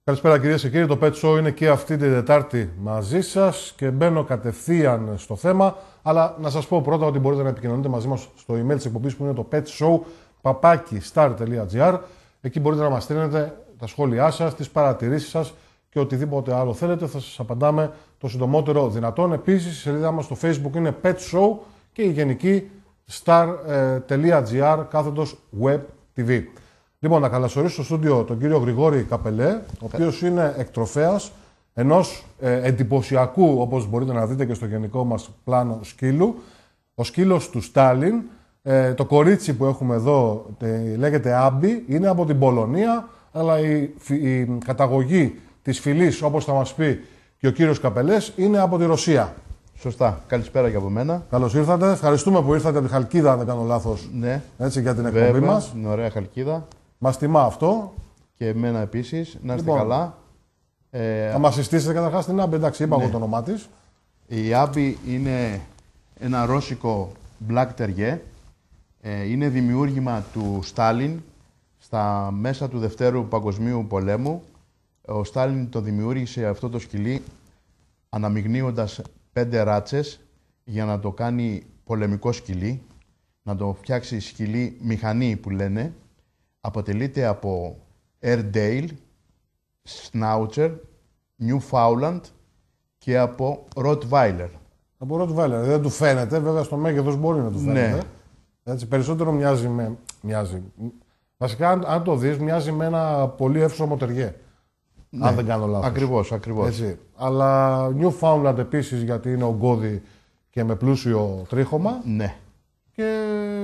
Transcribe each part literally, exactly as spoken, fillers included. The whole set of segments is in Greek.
Καλησπέρα κυρίες και κύριοι, το Pet Show είναι και αυτή την Τετάρτη μαζί σας και μπαίνω κατευθείαν στο θέμα. Αλλά να σας πω πρώτα ότι μπορείτε να επικοινωνείτε μαζί μας στο email της εκπομπής που είναι το petshow παπάκι star τελεία gr. Εκεί μπορείτε να μας στείλετε τα σχόλιά σας, τις παρατηρήσεις σας και οτιδήποτε άλλο θέλετε. Θα σας απαντάμε το συντομότερο δυνατόν. Επίσης, η σελίδα μας στο Facebook είναι Pet Show και η γενική star τελεία gr κάθετος web τι βι. Λοιπόν, να καλωσορίσω στο στούντιο τον κύριο Γρηγόρη Καπελέ, ο οποίος είναι εκτροφέας ενός ε, εντυπωσιακού, όπως μπορείτε να δείτε και στο γενικό μας πλάνο, σκύλου. Ο σκύλος του Στάλιν, ε, το κορίτσι που έχουμε εδώ ε, λέγεται Άμπι, είναι από την Πολωνία, αλλά η, η καταγωγή της φυλής, όπως θα μας πει και ο κύριος Καπελές, είναι από τη Ρωσία. Σωστά. Καλησπέρα και από μένα. Καλώς ήρθατε. Ευχαριστούμε που ήρθατε από τη Χαλκίδα, αν δεν κάνω λάθος, ναι. έτσι, για την εκπομπή Βέβαια, μας. είναι ωραία Χαλκίδα. Μας τιμά αυτό. Και εμένα επίσης. Να είστε λοιπόν, καλά. Ε, θα μας συστήσετε καταρχάς την Άμπι, εντάξει, είπα εγώ το όνομά της. Η Άμπι είναι ένα ρώσικο Black Terrier. Ε, είναι δημιούργημα του Στάλιν στα μέσα του Δευτέρου Παγκοσμίου Πολέμου. Ο Στάλιν το δημιούργησε αυτό το σκυλί αναμειγνύοντας πέντε ράτσες για να το κάνει πολεμικό σκυλί, να το φτιάξει σκυλί μηχανή που λένε. Αποτελείται από Airedale, Schnauzer, Newfoundland και από Rottweiler. Από Rottweiler. Δεν του φαίνεται, βέβαια στο μέγεθος μπορεί να του φαίνεται. Ναι. Έτσι, περισσότερο μοιάζει με... Μοιάζει. Βασικά, αν, αν το δεις, μοιάζει με ένα πολύ εύσωμο τεριέ. Ναι. Αν δεν κάνω λάθος. Ακριβώς, ακριβώς. Έτσι. Αλλά Newfoundland επίσης, γιατί είναι ογκώδη και με πλούσιο τρίχωμα. Ναι. Και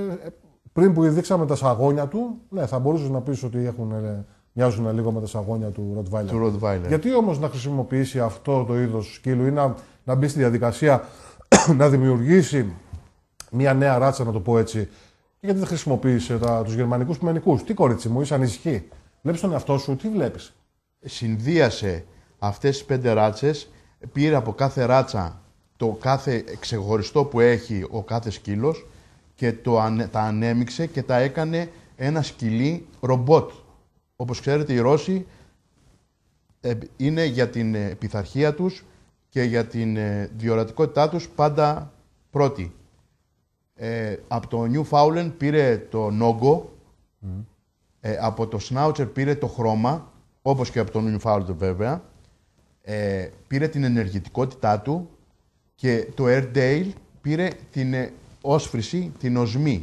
πριν που δείξαμε τα σαγόνια του, ναι, θα μπορούσες να πεις ότι έχουν, μοιάζουν λίγο με τα σαγόνια του Rottweiler. Του Rottweiler. Γιατί όμως να χρησιμοποιήσει αυτό το είδος σκύλου ή να, να μπει στη διαδικασία να δημιουργήσει μια νέα ράτσα, να το πω έτσι, και γιατί δεν χρησιμοποίησε τα, τους γερμανικούς πειμενικούς? Τι κορίτσι μου, είσαι ανησυχή? Βλέπεις τον εαυτό σου, τι βλέπεις? Συνδύασε αυτές τις πέντε ράτσες, πήρε από κάθε ράτσα το κάθε ξεχωριστό που έχει ο κάθε σκύλος και το, τα ανέμιξε και τα έκανε ένα σκυλί ρομπότ. Όπως ξέρετε, οι Ρώσοι ε, είναι για την ε, πειθαρχία τους και για την ε, διορατικότητά τους πάντα πρώτοι. Ε, από το Newfoundland πήρε το νόγκο, mm. ε, από το Schnauzer πήρε το χρώμα, όπως και από το Newfoundland βέβαια, ε, πήρε την ενεργητικότητά του και το Airedale πήρε την ε, όσφρηση, την οσμή.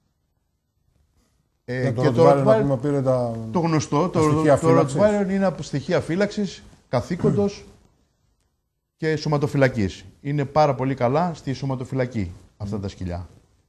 Ε, και το, το Rottweiler πήρε τα... το γνωστό, τα το, το Rottweiler είναι από στοιχεία φύλαξης, καθήκοντος και σωματοφυλακής. Είναι πάρα πολύ καλά στη σωματοφυλακή αυτά mm. τα σκυλιά.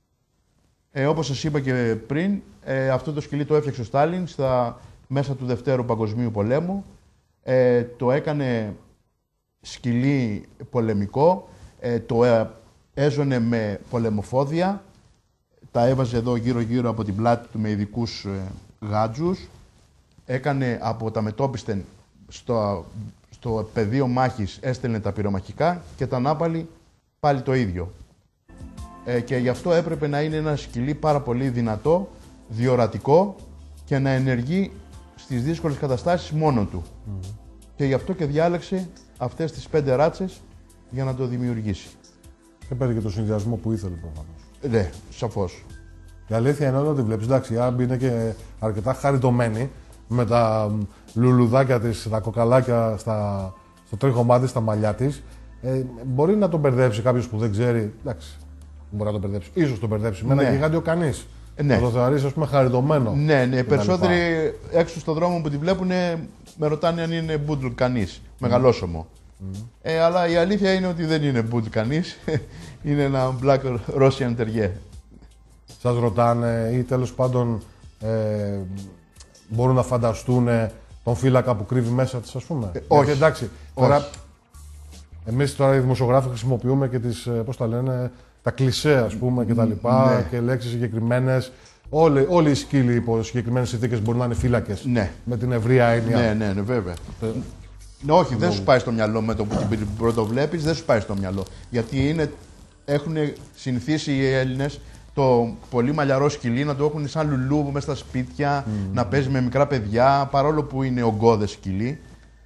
Ε, όπως σας είπα και πριν, ε, αυτό το σκυλί το έφτιαξε ο Στάλιν στα μέσα του Δευτέρου Παγκοσμίου Πολέμου. Ε, το έκανε σκυλί πολεμικό, ε, το ε, έζωνε με πολεμοφόδια, τα έβαζε εδώ γύρω-γύρω από την πλάτη του με ειδικούς ε, γάντζους, έκανε από τα μετόπιστεν στο, στο πεδίο μάχης, έστελνε τα πυρομαχικά και τα νάπαλη πάλι το ίδιο. Ε, και γι' αυτό έπρεπε να είναι ένα σκυλί πάρα πολύ δυνατό, διορατικό και να ενεργεί στις δύσκολες καταστάσεις μόνο του. Mm. Και γι' αυτό και διάλεξε αυτές τις πέντε ράτσες για να το δημιουργήσει. Και πήρε και το συνδυασμό που ήθελε προφανώς. Ναι, σαφώς. Η αλήθεια είναι ότι βλέπεις, εντάξει, η Άμπι είναι και αρκετά χαριτωμένη με τα λουλουδάκια της, τα κοκαλάκια στα, στο τρίχωμά της, στα μαλλιά της. Ε, μπορεί να τον μπερδέψει κάποιος που δεν ξέρει. Εντάξει, μπορεί να τον μπερδέψει. Ίσως τον μπερδέψει με ένα ναι. γιγάντιο κανείς. Ναι. Να το θεωρείς, ας πούμε, χαριτωμένο. Ναι, ναι. Περισσότεροι έξω στον δρόμο που τη βλέπουν με ρωτάνε αν είναι μπούντλ κανείς. Mm. Μεγαλόσωμο. Mm. Ε, αλλά η αλήθεια είναι ότι δεν είναι μπούντλ κανείς. Είναι ένα Black Russian Terrier. Σας ρωτάνε ή τέλος πάντων ε, μπορούν να φανταστούν τον φύλακα που κρύβει μέσα της, ας πούμε? Ε, όχι. Γιατί, εντάξει, τώρα, εμείς τώρα οι δημοσιογράφοι χρησιμοποιούμε και τις, πώς τα λένε, τα κλισέ, ας πούμε, και τα λοιπά, ναι. και λέξεις συγκεκριμένες. Όλοι, όλοι οι σκύλοι υπό συγκεκριμένες συνθήκες μπορούν να είναι φύλακες. Ναι. Με την ευρεία έννοια. Ναι, ναι, ναι, βέβαια. Ε, ναι, όχι, δεν σου πάει στο μυαλό με το που την πρωτοβλέπεις, δεν σου πάει στο μυαλό. Γιατί είναι, έχουν συνηθίσει οι Έλληνες το πολύ μαλλιαρό σκυλί να το έχουν σαν λουλούβο μέσα στα σπίτια, mm. να παίζει με μικρά παιδιά, παρόλο που είναι ογκώδες σκυλί.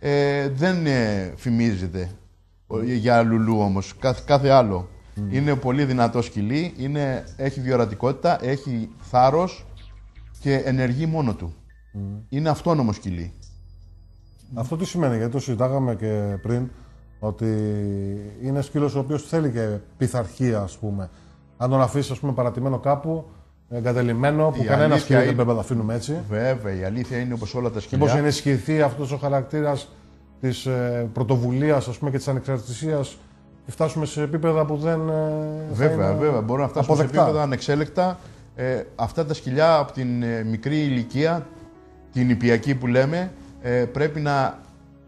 Ε, δεν ε, φημίζεται για λουλού όμως, κάθε, κάθε άλλο. Mm. Είναι πολύ δυνατό σκυλί, είναι, έχει διορατικότητα, έχει θάρρος και ενεργεί μόνο του. Mm. Είναι αυτόνομο σκυλί. Αυτό τι σημαίνει, γιατί το συζητάγαμε και πριν, ότι είναι σκύλος ο οποίος θέλει και πειθαρχία, ας πούμε. Αν τον αφήσει, ας πούμε, παρατημένο κάπου, εγκατελειμμένο, που η κανένα σκύλο είναι... δεν πρέπει να το αφήνουμε έτσι. Βέβαια, η αλήθεια είναι όπως όλα τα σκυλιά. Μήπως ενισχυθεί αυτός ο χαρακτήρας της ε, πρωτοβουλίας, ας πούμε, και της ανεξαρτησίας και φτάσουμε σε επίπεδα που δεν. Ε, βέβαια, βέβαια. Μπορούμε να φτάσουμε αποδεκτά. Σε επίπεδα ανεξέλεκτα. Ε, αυτά τα σκυλιά από την ε, μικρή ηλικία, την νηπιακή που λέμε, ε, πρέπει να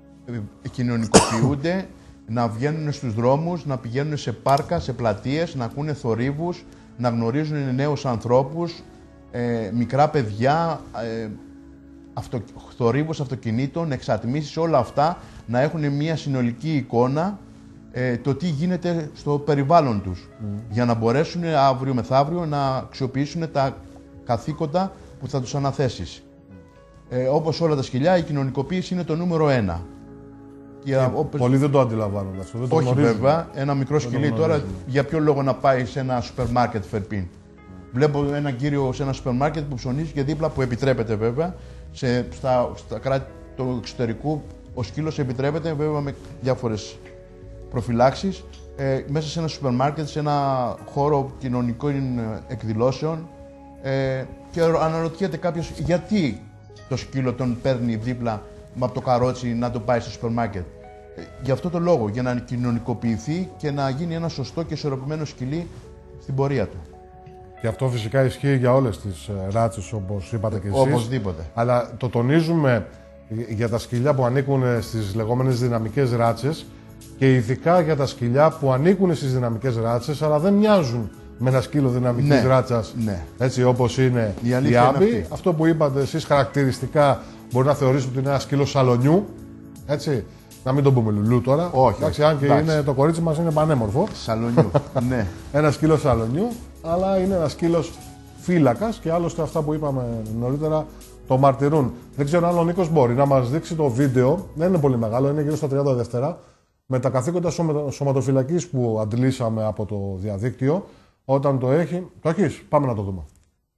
ε, κοινωνικοποιούνται, να βγαίνουν στους δρόμους, να πηγαίνουν σε πάρκα, σε πλατείες, να ακούνε θορύβους, να γνωρίζουν νέους ανθρώπους, ε, μικρά παιδιά, ε, αυτο, θορύβους αυτοκινήτων, εξατμίσεις, όλα αυτά, να έχουν μια συνολική εικόνα ε, το τι γίνεται στο περιβάλλον τους, mm. για να μπορέσουν αύριο μεθαύριο να αξιοποιήσουν τα καθήκοντα που θα τους αναθέσεις. Ε, όπως όλα τα σκυλιά, η κοινωνικοποίηση είναι το νούμερο ένα. Και ε, όπως... Πολλοί δεν το αντιλαμβάνονται αυτό. Δεν το Όχι βέβαια. Ένα μικρό σκυλί τώρα για ποιο λόγο να πάει σε ένα σούπερ μάρκετ φερπίν. Mm. Βλέπω έναν κύριο σε ένα σούπερ μάρκετ που ψωνίζει και δίπλα, που επιτρέπεται βέβαια, σε, στα, στα κράτη του εξωτερικού ο σκύλος επιτρέπεται βέβαια με διάφορες προφυλάξεις ε, μέσα σε ένα σούπερ μάρκετ, σε ένα χώρο κοινωνικών εκδηλώσεων ε, και αναρωτιέται κάποιος γιατί το σκύλο τον παίρνει δίπλα από το καρότσι να το πάει στο σούπερ μάρκετ. Ε, γι' αυτό το λόγο, για να κοινωνικοποιηθεί και να γίνει ένα σωστό και ισορροπημένο σκυλί στην πορεία του. Και αυτό φυσικά ισχύει για όλες τις ράτσες, όπως είπατε και εσείς. Οπωσδήποτε. Αλλά το τονίζουμε για τα σκυλιά που ανήκουν στις λεγόμενες δυναμικές ράτσες και ειδικά για τα σκυλιά που ανήκουν στις δυναμικές ράτσες, αλλά δεν μοιάζουν με ένα σκύλο δυναμικής ναι, ράτσας, ναι. Έτσι όπως είναι η, η Άμπη. Αυτό που είπατε εσείς χαρακτηριστικά μπορεί να θεωρήσετε ότι είναι ένα σκύλο σαλονιού, έτσι. Να μην το πούμε λουλού τώρα. Όχι. Εντάξει, αν και είναι, το κορίτσι μας είναι πανέμορφο. Σαλονιού. Ναι. Ένα σκύλο σαλονιού, αλλά είναι ένα σκύλος φύλακας και άλλωστε αυτά που είπαμε νωρίτερα το μαρτυρούν. Δεν ξέρω αν ο Νίκος μπορεί να μας δείξει το βίντεο. Δεν είναι πολύ μεγάλο, είναι γύρω στα τριάντα δεύτερα. Με τα καθήκοντα σωματοφυλακής που αντλήσαμε από το διαδίκτυο. Όταν το έχει. Το έχεις, πάμε να το δούμε.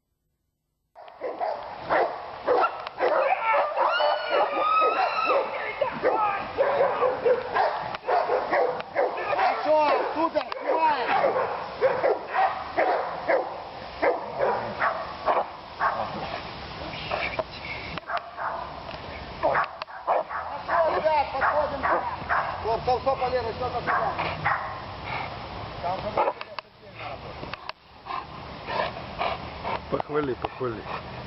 Похвали, похвали.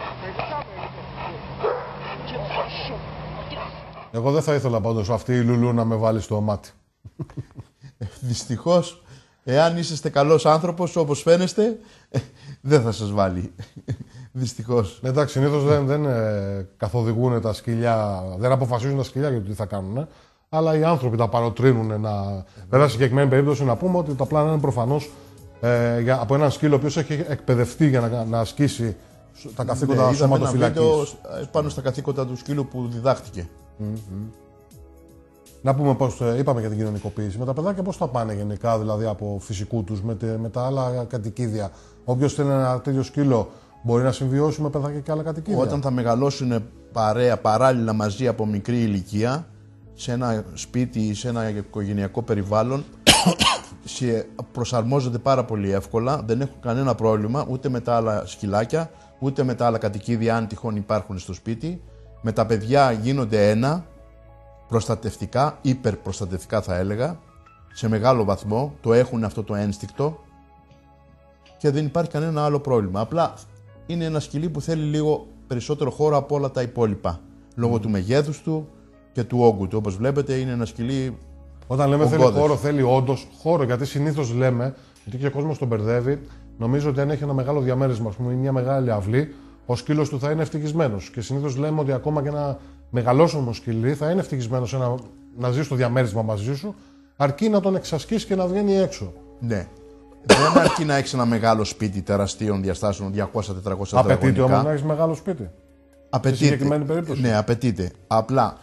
Εγώ δεν θα ήθελα πάντως αυτή η Λουλού να με βάλει στο μάτι. Δυστυχώς, εάν είσαστε καλός άνθρωπος όπως φαίνεστε, δεν θα σας βάλει. Δυστυχώς. Εντάξει, συνήθως δεν, δεν ε, καθοδηγούν τα σκυλιά, δεν αποφασίζουν τα σκυλιά για το τι θα κάνουν. Ε, αλλά οι άνθρωποι τα παροτρύνουν να. Βέβαια, σε συγκεκριμένη περίπτωση να πούμε ότι τα πλάνα είναι προφανώς ε, για, από έναν σκύλο ο οποίος έχει εκπαιδευτεί για να, να ασκήσει τα καθήκοντα ναι, σωματοφυλακής. Πάνω στα καθήκοντα του σκύλου που διδάχτηκε. Mm-hmm. Να πούμε πώς, είπαμε για την κοινωνικοποίηση. Με τα παιδάκια πώς θα πάνε γενικά, δηλαδή από φυσικού τους, με, με τα άλλα κατοικίδια. Όποιος θέλει ένα τέτοιο σκύλο μπορεί να συμβιώσει με παιδάκια και άλλα κατοικίδια. Όταν θα μεγαλώσουν παρέα, παράλληλα μαζί από μικρή ηλικία, σε ένα σπίτι, σε ένα οικογενειακό περιβάλλον, προσαρμόζονται πάρα πολύ εύκολα, δεν έχουν κανένα πρόβλημα ούτε με τα άλλα σκυλάκια, ούτε με τα άλλα κατοικίδια, αν τυχόν υπάρχουν στο σπίτι. Με τα παιδιά γίνονται ένα, προστατευτικά, υπερπροστατευτικά θα έλεγα, σε μεγάλο βαθμό, το έχουν αυτό το ένστικτο και δεν υπάρχει κανένα άλλο πρόβλημα. Απλά είναι ένα σκυλί που θέλει λίγο περισσότερο χώρο από όλα τα υπόλοιπα, λόγω mm. του μεγέθους του και του όγκου του. Όπως βλέπετε είναι ένα σκυλί. Όταν λέμε ογκώδες. Θέλει χώρο, θέλει όντως χώρο, γιατί συνήθως λέμε, γιατί και ο κόσμος τον μπερδεύει, νομίζω ότι αν έχει ένα μεγάλο διαμέρισμα, ας πούμε, μια μεγάλη αυλή, ο σκύλος του θα είναι ευτυχισμένος. Και συνήθως λέμε ότι ακόμα και ένα μεγαλόσωμο σκυλί θα είναι ευτυχισμένος να, να ζει στο διαμέρισμα μαζί σου, αρκεί να τον εξασκήσει και να βγαίνει έξω. Ναι. Δεν αρκεί να έχει ένα μεγάλο σπίτι τεραστίων διαστάσεων διακόσια με τετρακόσια τετραγωνικά. Απαιτείται όμως να έχει μεγάλο σπίτι. Απαιτείται. Σε συγκεκριμένη περίπτωση. Ναι, απαιτείται. Απλά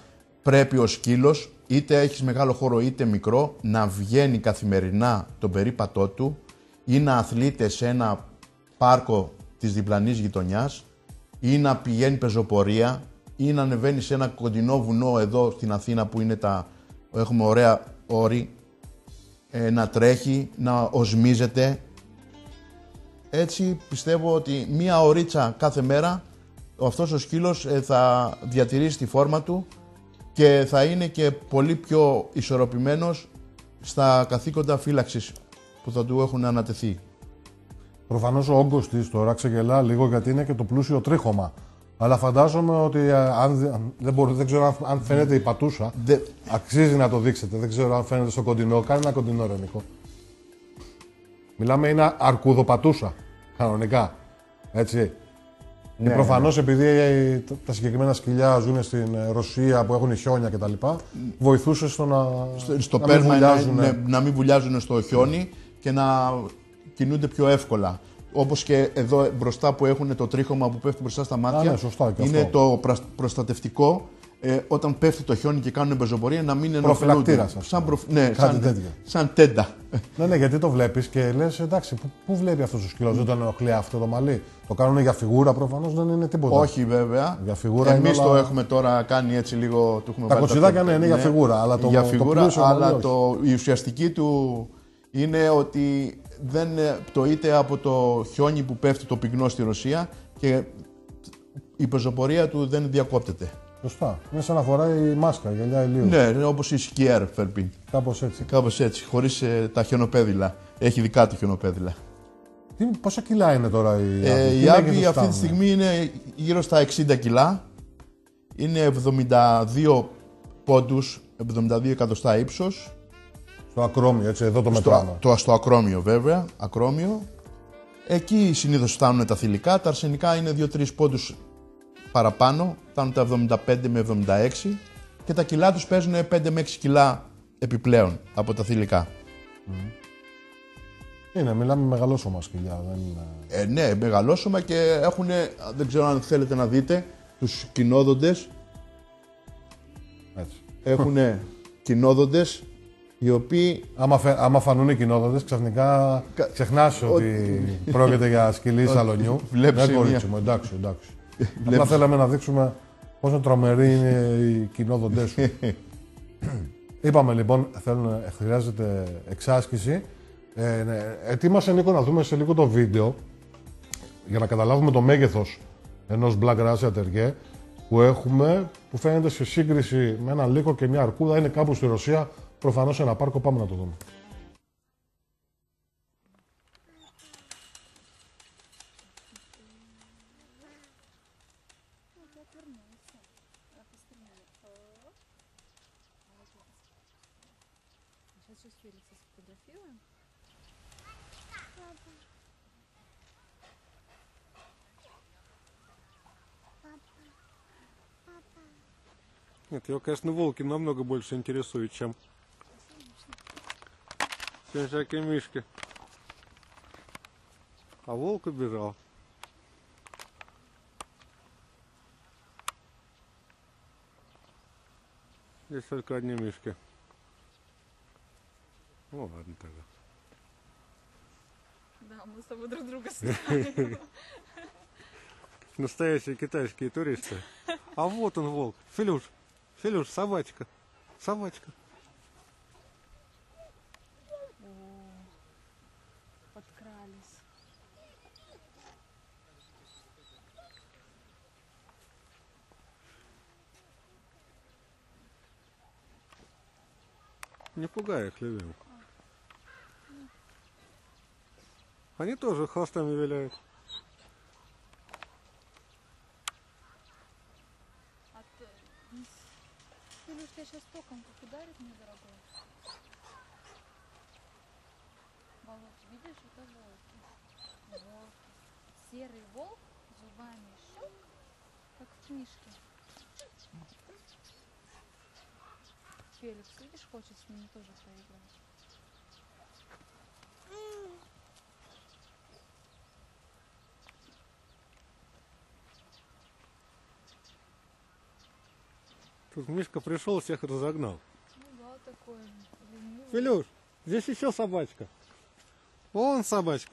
πρέπει ο σκύλος, είτε έχεις μεγάλο χώρο είτε μικρό, να βγαίνει καθημερινά τον περίπατό του ή να αθλείται σε ένα πάρκο της διπλανής γειτονιάς ή να πηγαίνει πεζοπορία ή να ανεβαίνει σε ένα κοντινό βουνό εδώ στην Αθήνα που είναι τα, έχουμε ωραία όρη, ε, να τρέχει, να οσμίζεται. Έτσι πιστεύω ότι μία ωρίτσα κάθε μέρα αυτός ο σκύλος ε, θα διατηρήσει τη φόρμα του και θα είναι και πολύ πιο ισορροπημένος στα καθήκοντα φύλαξης που θα του έχουν ανατεθεί. Προφανώς ο όγκος της τώρα ξεγελά λίγο γιατί είναι και το πλούσιο τρίχωμα. Αλλά φαντάζομαι ότι αν, δεν, μπορώ, δεν ξέρω αν φαίνεται η πατούσα. Δε... Αξίζει να το δείξετε. Δεν ξέρω αν φαίνεται στο κοντινό. Κάνε ένα κοντινό, ρε Νίκο. Μιλάμε, είναι αρκουδοπατούσα. Κανονικά. Έτσι. Ναι, και προφανώς ναι. επειδή τα συγκεκριμένα σκυλιά ζουν στην Ρωσία που έχουν χιόνια κτλ. Βοηθούσε στο να, στο, στο να, πέρμα, μην βουλιάζουν... να, να μην βουλιάζουν στο χιόνι και να κινούνται πιο εύκολα. Όπως και εδώ μπροστά που έχουν το τρίχωμα που πέφτει μπροστά στα μάτια. Α, ναι, σωστά, και είναι αυτό. το προστατευτικό ε, όταν πέφτει το χιόνι και κάνουν πεζοπορία να μην ενοχλούνται. Σαν, προ... ναι, σαν, σαν τέντα. Ναι, ναι, γιατί το βλέπεις και λες εντάξει, πού, πού βλέπει αυτός ο σκύλος, δεν τον ενοχλεί αυτό το μαλλί. Το κάνουν για φιγούρα προφανώς, δεν είναι τίποτα. Όχι βέβαια. Για φιγούρα εμείς όλα... το έχουμε τώρα κάνει έτσι λίγο. Το έχουμε τα κοτσιδάκια ναι, είναι για φιγούρα. Αλλά το, για φιγούρα, το αλλά το, η ουσιαστική του είναι ότι δεν πτωείται από το χιόνι που πέφτει το πυκνό στη Ρωσία και η πεζοπορία του δεν διακόπτεται. Σωστά. Είναι σαν να φοράει μάσκα, γυαλιά ηλίου. Ναι, όπως η σκιέρ, Φερπίν. Κάπως έτσι. Κάπως έτσι, χωρίς ε, τα χιονοπέδιλα. Έχει δικά του χιονοπέδιλα. Τι, πόσα κιλά είναι τώρα η ε, η Άβη αυτή τη στιγμή είναι γύρω στα εξήντα κιλά. Είναι εβδομήντα δύο πόντους, εβδομήντα δύο εκατοστά ύψος. Στο ακρόμιο, έτσι, εδώ το μετράμε. Στο, το, στο ακρόμιο βέβαια, ακρόμιο. Εκεί συνήθως φτάνουν τα θηλυκά, τα αρσενικά είναι δύο τρεις πόντους παραπάνω, φτάνουν τα εβδομήντα πέντε με εβδομήντα έξι και τα κιλά τους παίζουν πέντε με έξι κιλά επιπλέον από τα θηλυκά. Mm. Είναι, μιλάμε μεγαλόσωμα σκυλιά, δεν είναι... Ε, ναι, μεγαλόσωμα και έχουν, δεν ξέρω αν θέλετε να δείτε, τους κοινόδοντες. Έτσι. Έχουν κοινόδοντες οι οποίοι... Άμα, φε... Άμα φανούν οι κοινόδοντες, ξαφνικά ξεχνάς ότι πρόκειται για σκυλί σαλονιού. Βλέπεις ναι, κορίτσι μου, εντάξει, εντάξει. Απλά θέλαμε να δείξουμε πόσο τρομεροί είναι οι κοινόδοντές σου. Είπαμε λοιπόν, θέλουν, χρειάζεται εξάσκηση. Ε, ναι, ετοίμασε Νίκο να δούμε σε λίγο το βίντεο για να καταλάβουμε το μέγεθος ενός Black Russian Terrier που έχουμε, που φαίνεται σε σύγκριση με ένα λύκο και μια αρκούδα. Είναι κάπου στη Ρωσία, προφανώς σε ένα πάρκο. Πάμε να το δούμε. Нет, его, конечно, волки намного больше интересуют, чем, чем всякие мишки. А волк убежал. Здесь только одни мишки. Ну ладно тогда. Да, мы с тобой друг друга съедаем. Настоящие китайские туристы. А вот он волк. Филюш. Филюш, собачка. Собачка. О, подкрались. Не пугай их, любимый. Они тоже хвостами виляют. Филюш, тебя сейчас током как ударит, мне дорогой. Волк, видишь, это волк. Волк. Серый волк, зубами щелк, как в книжке. Феликс, видишь, хочет с ними тоже поиграть. Тут Мишка пришел, всех разогнал. Ну да, такое. ленивый. Филюш, здесь еще собачка. Вон собачка.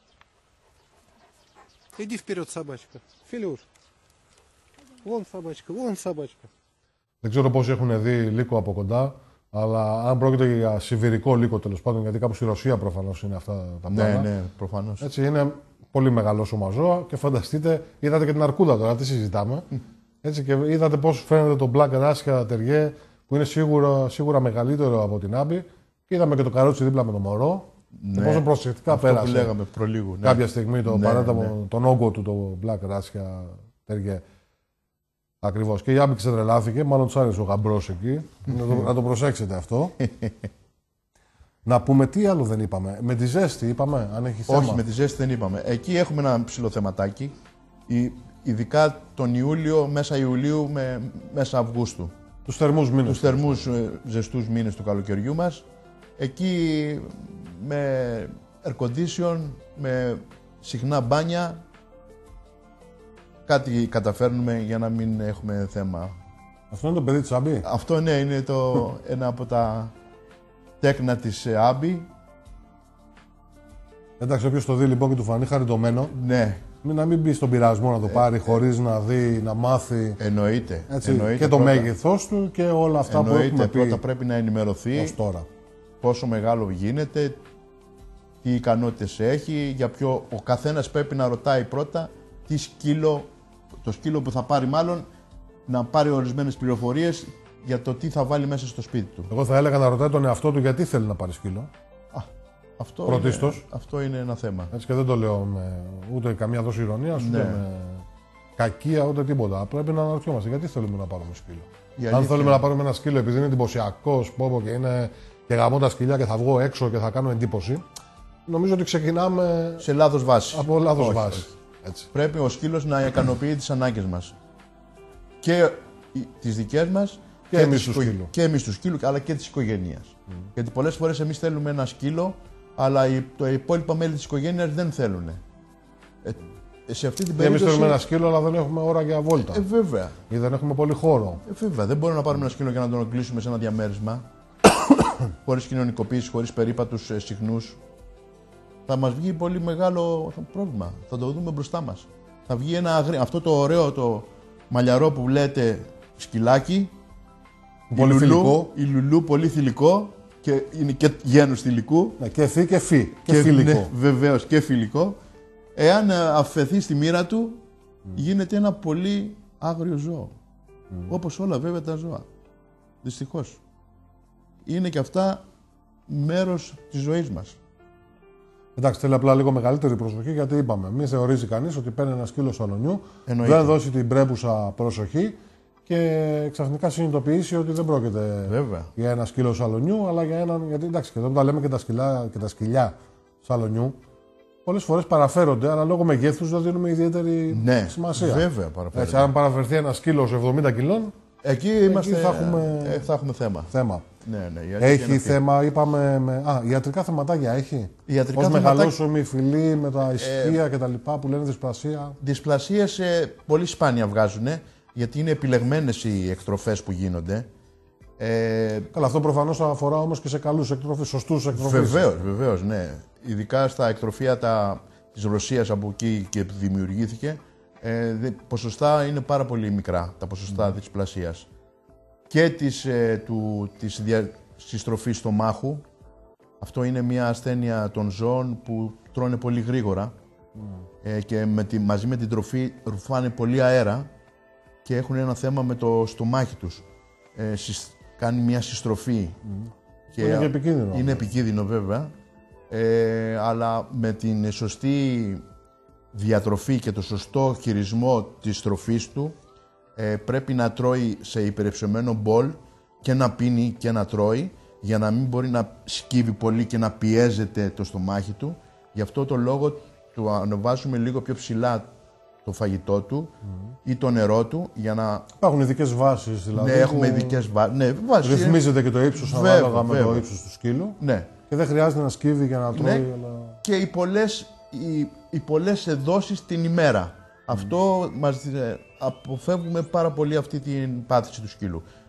Иди вперед, собачка. Филюш. Вон собачка, вон собачка. Δεν ξέρω πόσοι έχουν δει λύκο από κοντά, αλλά αν πρόκειται για σιβηρικό λύκο τέλος πάντων, γιατί κάπου στη Ρωσία προφανώς είναι αυτά τα Ναι, πράγματα. ναι, προφανώς. Έτσι είναι πολύ μεγαλόσωμα ζώα και φανταστείτε, είδατε και την αρκούδα τώρα, τι συζητάμε. Έτσι, και είδατε πώς φαίνεται το Black Russia Terrier που είναι σίγουρα, σίγουρα μεγαλύτερο από την Άμπη. Και είδαμε και το καρότσι δίπλα με το μωρό. Ναι. Και πόσο προσεκτικά Αυτό πέρασε που λέγαμε προλίγου. Ναι. κάποια στιγμή το Ναι, παράταμο, ναι. τον όγκο του το Black Russia Terrier. Ακριβώς. Και η Άμπη ξετρελάθηκε, μάλλον της άρεσε ο γαμπρός εκεί. να, το, να το προσέξετε αυτό. Να πούμε τι άλλο δεν είπαμε. Με τη ζέστη είπαμε, αν έχει θέμα. Όχι, με τη ζέστη δεν είπαμε. Εκεί έχουμε ένα ψηλό θεματάκι. Η- Ειδικά τον Ιούλιο, μέσα Ιουλίου με μέσα Αυγούστου. Τους θερμούς μήνες. Τους θερμούς ε, ζεστούς μήνες του καλοκαιριού μας. Εκεί με air condition, με συχνά μπάνια, κάτι καταφέρνουμε για να μην έχουμε θέμα. Αυτό είναι το παιδί της Άμπη. Αυτό ναι, είναι το, ένα από τα τέκνα της ε, Άμπη. Εντάξει, όποιος το δει λοιπόν και του φανεί χαριτωμένο, Ναι, μην, να μην μπει στον πειρασμό να το πάρει χωρίς να δει, να μάθει εννοείται. έτσι, εννοείται και το πρώτα, μέγεθός του και όλα αυτά που εννοείται, έχουμε πει πρώτα πρέπει να ενημερωθεί ως τώρα. πόσο μεγάλο γίνεται, τι ικανότητες έχει, για ποιο ο καθένας πρέπει να ρωτάει πρώτα τι σκύλο, το σκύλο που θα πάρει μάλλον, να πάρει ορισμένες πληροφορίες για το τι θα βάλει μέσα στο σπίτι του. Εγώ θα έλεγα να ρωτάει τον εαυτό του γιατί θέλει να πάρει σκύλο. Α, αυτό, Πρωτίστως. είναι, αυτό είναι ένα θέμα. Έτσι, και δεν το λέω με ούτε καμία δόση ηρωνίας, ούτε Ναι. με κακία, ούτε τίποτα. Πρέπει να αναρωτιόμαστε γιατί θέλουμε να πάρουμε σκύλο. Η Αν αλήθεια θέλουμε είναι- να πάρουμε ένα σκύλο επειδή είναι εντυπωσιακό, πόπο και είναι και γαμώ τα σκυλιά και θα βγω έξω και θα κάνω εντύπωση, νομίζω ότι ξεκινάμε Σε λάθος βάση. από λάθος Όχι, βάση. όχι. Έτσι. Πρέπει ο σκύλος να ικανοποιεί τις ανάγκες μας. Και οι- τις δικές μας Και εμείς τις του οικο- σκύλου. Και εμείς του σκύλου, αλλά και της οικογένειας. Γιατί πολλές φορές εμείς θέλουμε ένα σκύλο, αλλά οι, το υπόλοιπα μέλη της οικογένειας δεν θέλουν. Ε, σε αυτή την Εμεί περίπτωση... θέλουμε ένα σκύλο, αλλά δεν έχουμε ώρα για βόλτα. Ε, βέβαια. Ή δεν έχουμε πολύ χώρο. Ε, βέβαια. Δεν μπορούμε να πάρουμε ένα σκύλο και να τον κλείσουμε σε ένα διαμέρισμα. χωρίς κοινωνικοποίηση, χωρίς περίπατους ε, συχνούς. Θα μας βγει πολύ μεγάλο πρόβλημα. Θα το δούμε μπροστά μας. Θα βγει ένα αγρί... αυτό το ωραίο το μαλλιαρό που λέτε σκυλάκι. Πολύ η Λουλού, θηλυκό. η Λουλού πολύ θηλυκό και είναι και γένους θηλυκού. Ναι, και θη και φι. Και, φιλικό. Ναι, βεβαίως και φιλικό. Εάν ε, αφαιθεί στη μοίρα του, γίνεται ένα πολύ άγριο ζώο. Όπως όλα βέβαια τα ζώα. Δυστυχώς. Είναι και αυτά μέρος της ζωής μας. Εντάξει, θέλει απλά λίγο μεγαλύτερη προσοχή γιατί είπαμε, μην θεωρήσει κανείς ότι παίρνει ένα σκύλο σαλονιού, Εννοείται. δεν δώσει την πρέπουσα προσοχή και ξαφνικά συνειδητοποιήσει ότι δεν πρόκειται Βέβαια. για ένα σκύλο σαλονιού, αλλά για έναν. Γιατί εντάξει, και εδώ που τα λέμε και τα, σκυλά, και τα σκυλιά σαλονιού, πολλές φορές παραφέρονται, αλλά λόγω μεγέθους δεν δίνουμε ιδιαίτερη Ναι, σημασία. βέβαια παραφέρονται. Έτσι, αν παραφερθεί ένα σκύλο εβδομήντα κιλών, Εκεί, είμαστε, θα έχουμε- ε, θα έχουμε θέμα. θέμα. Ναι, ναι, η αλήθεια Έχει είναι αυτή. θέμα, είπαμε. Με... Α, ιατρικά θεματάκια έχει. Ιατρικά Ως θεματάκια- μεγαλόσωμη φυλή με τα ισχύα και τα λοιπά που λένε δυσπλασία. Δυσπλασίες ε, πολύ σπάνια βγάζουν, γιατί είναι επιλεγμένες οι εκτροφές που γίνονται. Ε, Καλά, αυτό προφανώς αφορά όμως και σε καλούς εκτροφείς, σωστούς εκτροφείς. Βεβαίως, βεβαίως, ναι. Ειδικά στα εκτροφεία τα, της Ρωσίας από εκεί και δημιουργήθηκε, ε, δε- ποσοστά είναι πάρα πολύ μικρά, τα ποσοστά mm. δυσπλασίας. Και της, ε, του, της δια, συστροφής στομάχου, αυτό είναι μια ασθένεια των ζώων που τρώνε πολύ γρήγορα ε, και με τη, μαζί με την τροφή ρουφάνε πολύ αέρα και έχουν ένα θέμα με το στομάχι τους. Ε, συς- κάνει μια συστροφή. Και Είναι και επικίνδυνο. είναι επικίνδυνο βέβαια, ε, αλλά με την σωστή διατροφή και το σωστό χειρισμό της τροφής του ε, πρέπει να τρώει σε υπερυψωμένο μπολ και να πίνει και να τρώει για να μην μπορεί να σκύβει πολύ και να πιέζεται το στομάχι του. Γι' αυτό το λόγο του ανεβάζουμε λίγο πιο ψηλά το φαγητό του ή το νερό του για να... Υπάρχουν ειδικές βάσεις δηλαδή. Ναι, έχουμε που ειδικές βάσεις. Ναι, βάσεις. Ρυθμίζεται και το ύψος Βέβαια, ανάλογα με το βέβαια. ύψος του σκύλου. Ναι. Και δεν χρειάζεται να σκύβει για να τρώει. Ναι. Αλλά... Και οι πολλές, οι, οι πολλές δόσεις την ημέρα. Αυτό μας ε, αποφεύγουμε πάρα πολύ αυτή την πάθηση του σκύλου.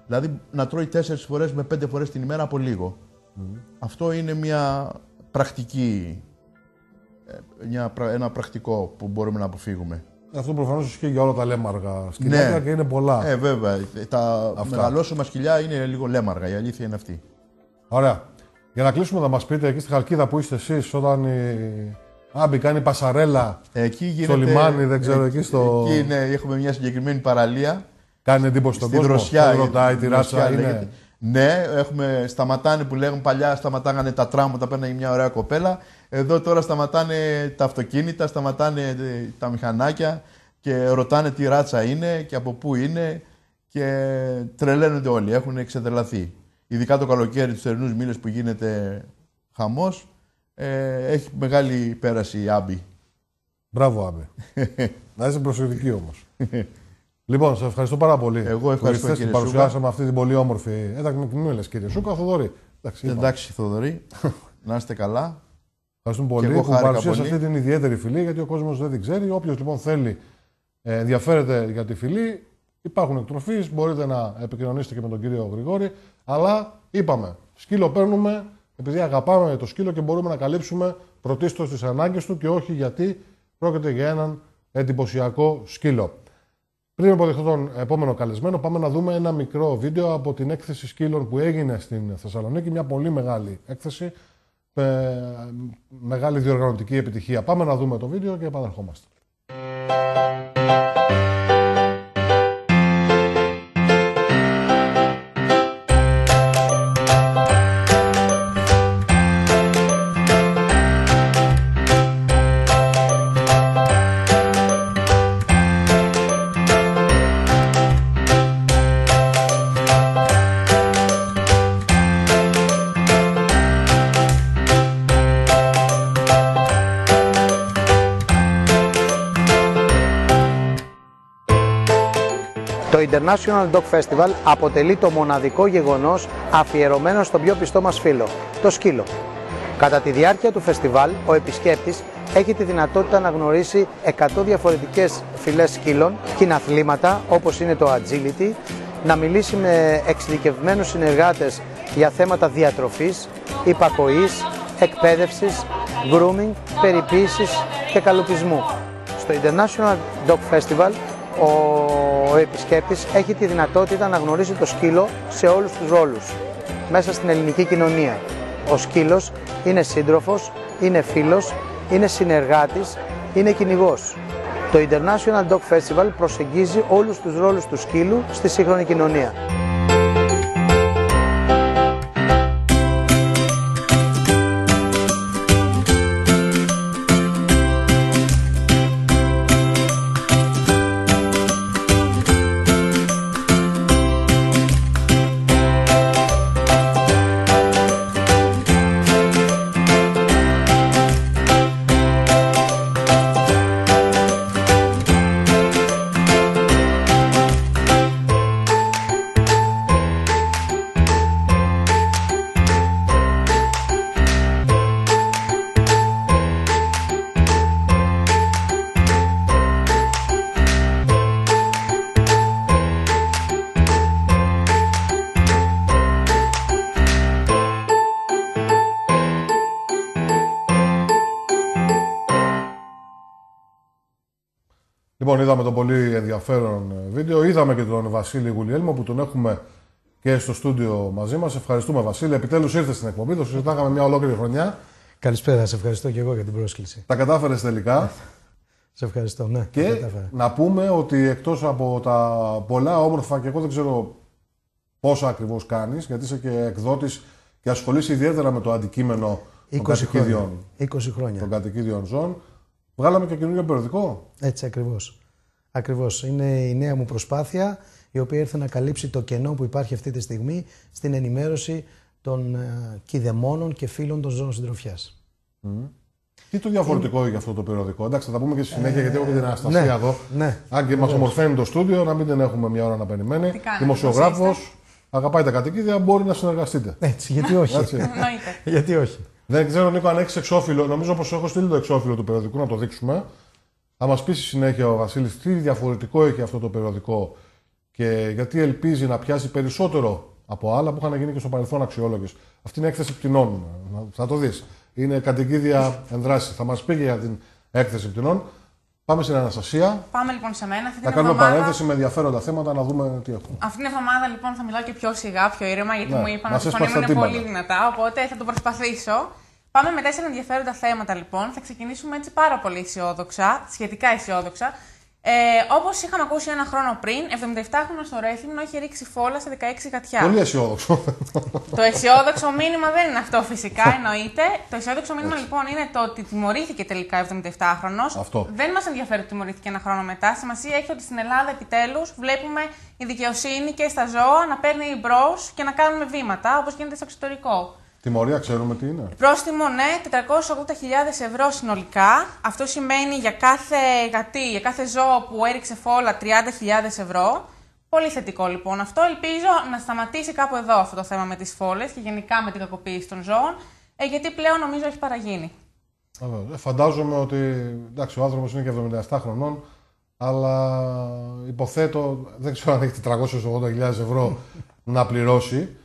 Δηλαδή να τρώει τέσσερις φορές με πέντε φορές την ημέρα από λίγο. Mm. Αυτό είναι μια πρακτική, μια, ένα πρακτικό που μπορούμε να αποφύγουμε. Αυτό προφανώς ισχύει για όλα τα λέμαργα σκυλιά, ναι. Και είναι πολλά. Ε, βέβαια. Τα αυτά. Μεγαλώσιμα σκυλιά είναι λίγο λέμαργα, η αλήθεια είναι αυτή. Ωραία. Για να κλείσουμε, θα μας πείτε εκεί στη Χαλκίδα που είστε εσείς, όταν η Άμπη κάνει πασαρέλα εκεί γίνεται, στο λιμάνι, δεν ξέρω, εκεί στο. Εκεί ναι, έχουμε μια συγκεκριμένη παραλία. Κάνει εντύπωση στον κόσμο. Δροσιά, δεν ρωτάει τη ράτσα. Είναι... Ναι, έχουμε, σταματάνε που λέγουν παλιά, σταματάγανε τα τραμ όταν παίρναγε μια ωραία κοπέλα. Εδώ τώρα σταματάνε τα αυτοκίνητα, σταματάνε τα μηχανάκια και ρωτάνε τι ράτσα είναι και από πού είναι και τρελαίνονται όλοι. Έχουν εξεδελαθεί. Ειδικά το καλοκαίρι, τους θερινούς μήνες που γίνεται χαμός, ε, έχει μεγάλη πέραση η Άμπη. Μπράβο, Άμπη. Να είσαι προσεκτική όμως. Λοιπόν, σας ευχαριστώ πάρα πολύ. Εγώ ευχαριστώ, κύριε Σούκα. Παρουσιάσαμε αυτή την πολύ όμορφη. Εντάξει, μην λες, κύριε Σούκα, Θοδωρή. Εντάξει, Εντάξει Θοδωρή. Να είστε καλά. Ευχαριστούμε πολύ που παρουσίασε αυτή την ιδιαίτερη φυλή, γιατί ο κόσμος δεν την ξέρει. Όποιος λοιπόν θέλει, ε, ενδιαφέρεται για τη φυλή, υπάρχουν εκτροφείς, μπορείτε να επικοινωνήσετε και με τον κύριο Γρηγόρη. Αλλά είπαμε, σκύλο παίρνουμε επειδή αγαπάμε το σκύλο και μπορούμε να καλύψουμε πρωτίστως τις ανάγκες του και όχι γιατί πρόκειται για έναν εντυπωσιακό σκύλο. Πριν αποδεχτώ τον επόμενο καλεσμένο, πάμε να δούμε ένα μικρό βίντεο από την έκθεση σκύλων που έγινε στην Θεσσαλονίκη. Μια πολύ μεγάλη έκθεση, με μεγάλη διοργανωτική επιτυχία. Πάμε να δούμε το βίντεο και επαναρχόμαστε. Το International Dog Festival αποτελεί το μοναδικό γεγονός αφιερωμένο στον πιο πιστό μας φίλο, το σκύλο. Κατά τη διάρκεια του φεστιβάλ, ο επισκέπτης έχει τη δυνατότητα να γνωρίσει εκατό διαφορετικές φυλές σκύλων, κοιναθλήματα όπως είναι το agility, να μιλήσει με εξειδικευμένους συνεργάτες για θέματα διατροφής, υπακοής, εκπαίδευσης, grooming, περιποίησης και καλοπισμού. Στο International Dog Festival, ο επισκέπτης έχει τη δυνατότητα να γνωρίσει το σκύλο σε όλους τους ρόλους μέσα στην ελληνική κοινωνία. Ο σκύλος είναι σύντροφος, είναι φίλος, είναι συνεργάτης, είναι κυνηγός. Το International Dog Festival προσεγγίζει όλους τους ρόλους του σκύλου στη σύγχρονη κοινωνία. Λοιπόν, είδαμε το πολύ ενδιαφέρον βίντεο. Είδαμε και τον Βασίλη Γουλιέλμο που τον έχουμε και στο στούντιο μαζί μας. Ευχαριστούμε, Βασίλη. Επιτέλους ήρθε στην εκπομπή. Το συζητάγαμε μια ολόκληρη χρονιά. Καλησπέρα. Σε ευχαριστώ και εγώ για την πρόσκληση. Τα κατάφερες τελικά. Σε ευχαριστώ, ναι. Και να πούμε ότι εκτός από τα πολλά όμορφα, και εγώ δεν ξέρω πόσα ακριβώς κάνεις, γιατί είσαι και εκδότης και ασχολείσαι ιδιαίτερα με το αντικείμενο των κατοικίδιων, είκοσι χρόνια. των κατοικίδιων ζώων. Βγάλαμε και καινούργιο περιοδικό. Έτσι ακριβώς. Ακριβώς. Είναι η νέα μου προσπάθεια, η οποία ήρθε να καλύψει το κενό που υπάρχει αυτή τη στιγμή στην ενημέρωση των uh, κηδεμόνων και φίλων των ζώων συντροφιάς. Mm. Τι το διαφορετικό είναι για αυτό το περιοδικό? Εντάξει, θα τα πούμε και στη συνέχεια, ε, γιατί έχω και την Αναστασία ναι, εδώ. Ναι, Αν και μας ομορφαίνει το στούντιο, να μην την έχουμε μια ώρα να περιμένει. Δημοσιογράφος, αγαπάει τα κατοικίδια, μπορεί να συνεργαστείτε. Έτσι, γιατί όχι. Έτσι. Γιατί όχι. Δεν ξέρω, Νίκο, αν έχεις εξώφυλλο. Νομίζω πως έχω στείλει το εξώφυλλο του περιοδικού να το δείξουμε. Θα μας πει στη συνέχεια ο Βασίλης τι διαφορετικό έχει αυτό το περιοδικό Και γιατί ελπίζει να πιάσει περισσότερο από άλλα που είχαν γίνει και στο παρελθόν αξιόλογες. Αυτή είναι έκθεση πτηνών. Θα το δεις. Είναι κατοικίδια ενδράση. Θα μας πει για την έκθεση πτηνών. Πάμε στην Αναστασία. Πάμε λοιπόν σε μένα. Αυτή θα την κάνουμε εβδομάδα... παρένθεση με ενδιαφέροντα θέματα να δούμε τι έχουμε. Αυτή την εβδομάδα λοιπόν θα μιλάω και πιο σιγά, πιο ήρεμα, γιατί ναι, μου είπαν ότι η φωνή μου είναι πολύ δυνατά. Οπότε θα το προσπαθήσω. Πάμε με τέσσερα ενδιαφέροντα θέματα λοιπόν. Θα ξεκινήσουμε έτσι πάρα πολύ αισιόδοξα, σχετικά αισιόδοξα. Ε, όπως είχαμε ακούσει ένα χρόνο πριν, εβδομηνταεπτάχρονος στο wrestling είχε ρίξει φόλα σε δεκαέξι γατιά. Πολύ αισιόδοξο. Το αισιόδοξο μήνυμα δεν είναι αυτό φυσικά, εννοείται. Το αισιόδοξο μήνυμα λοιπόν είναι το ότι τιμωρήθηκε τελικά εβδομηνταεπτάχρονος. Αυτό. Δεν μας ενδιαφέρει ότι τιμωρήθηκε ένα χρόνο μετά. Σημασία έχει ότι στην Ελλάδα επιτέλους βλέπουμε η δικαιοσύνη και στα ζώα να παίρνει μπρος και να κάνουμε βήματα, όπως γίνεται στο εξωτερικό. Τιμωρία, ξέρουμε τι είναι. Πρόστιμο, ναι, τετρακόσιες ογδόντα χιλιάδες ευρώ συνολικά. Αυτό σημαίνει για κάθε γατί, για κάθε ζώο που έριξε φόλα τριάντα χιλιάδες ευρώ. Πολύ θετικό λοιπόν αυτό. Ελπίζω να σταματήσει κάπου εδώ αυτό το θέμα με τις φόλες και γενικά με την κακοποίηση των ζώων, ε, γιατί πλέον νομίζω έχει παραγίνει. Ε, φαντάζομαι ότι εντάξει, ο άνθρωπος είναι και εβδομήντα επτά χρονών, αλλά υποθέτω, δεν ξέρω αν έχει τετρακόσιες ογδόντα χιλιάδες ευρώ να πληρώσει.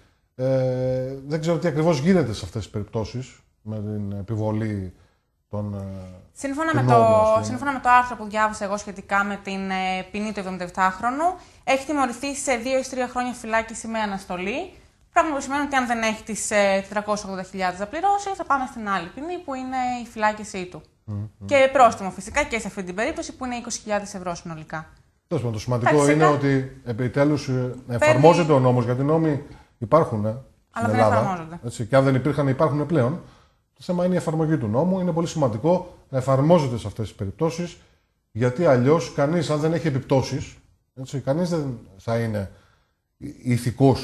Ε, δεν ξέρω τι ακριβώς γίνεται σε αυτές τις περιπτώσεις με την επιβολή των. Σύμφωνα, με το, σύμφωνα με το άρθρο που διάβασα εγώ σχετικά με την ε, ποινή του εβδομηνταεπτάχρονου, έχει τιμωρηθεί σε δύο ή τρία χρόνια φυλάκιση με αναστολή. Πράγμα που σημαίνει ότι αν δεν έχει τις ε, τετρακόσιες ογδόντα χιλιάδες να πληρώσει, θα πάμε στην άλλη ποινή που είναι η φυλάκισή του. Mm, mm. Και πρόστιμο φυσικά και σε αυτή την περίπτωση που είναι είκοσι χιλιάδες ευρώ συνολικά. Τέλος, το σημαντικό Άξικα. είναι ότι επιτέλους εφαρμόζεται Παίρνει... ο νόμος, γιατί νόμοι υπάρχουν ε, αλλά στην δεν Ελλάδα. εφαρμόζονται. Έτσι, και αν δεν υπήρχαν, υπάρχουν πλέον. Το θέμα είναι η εφαρμογή του νόμου. Είναι πολύ σημαντικό να εφαρμόζεται σε αυτές τις περιπτώσεις, γιατί αλλιώς κανείς, αν δεν έχει επιπτώσεις, έτσι, κανείς δεν θα είναι ηθικός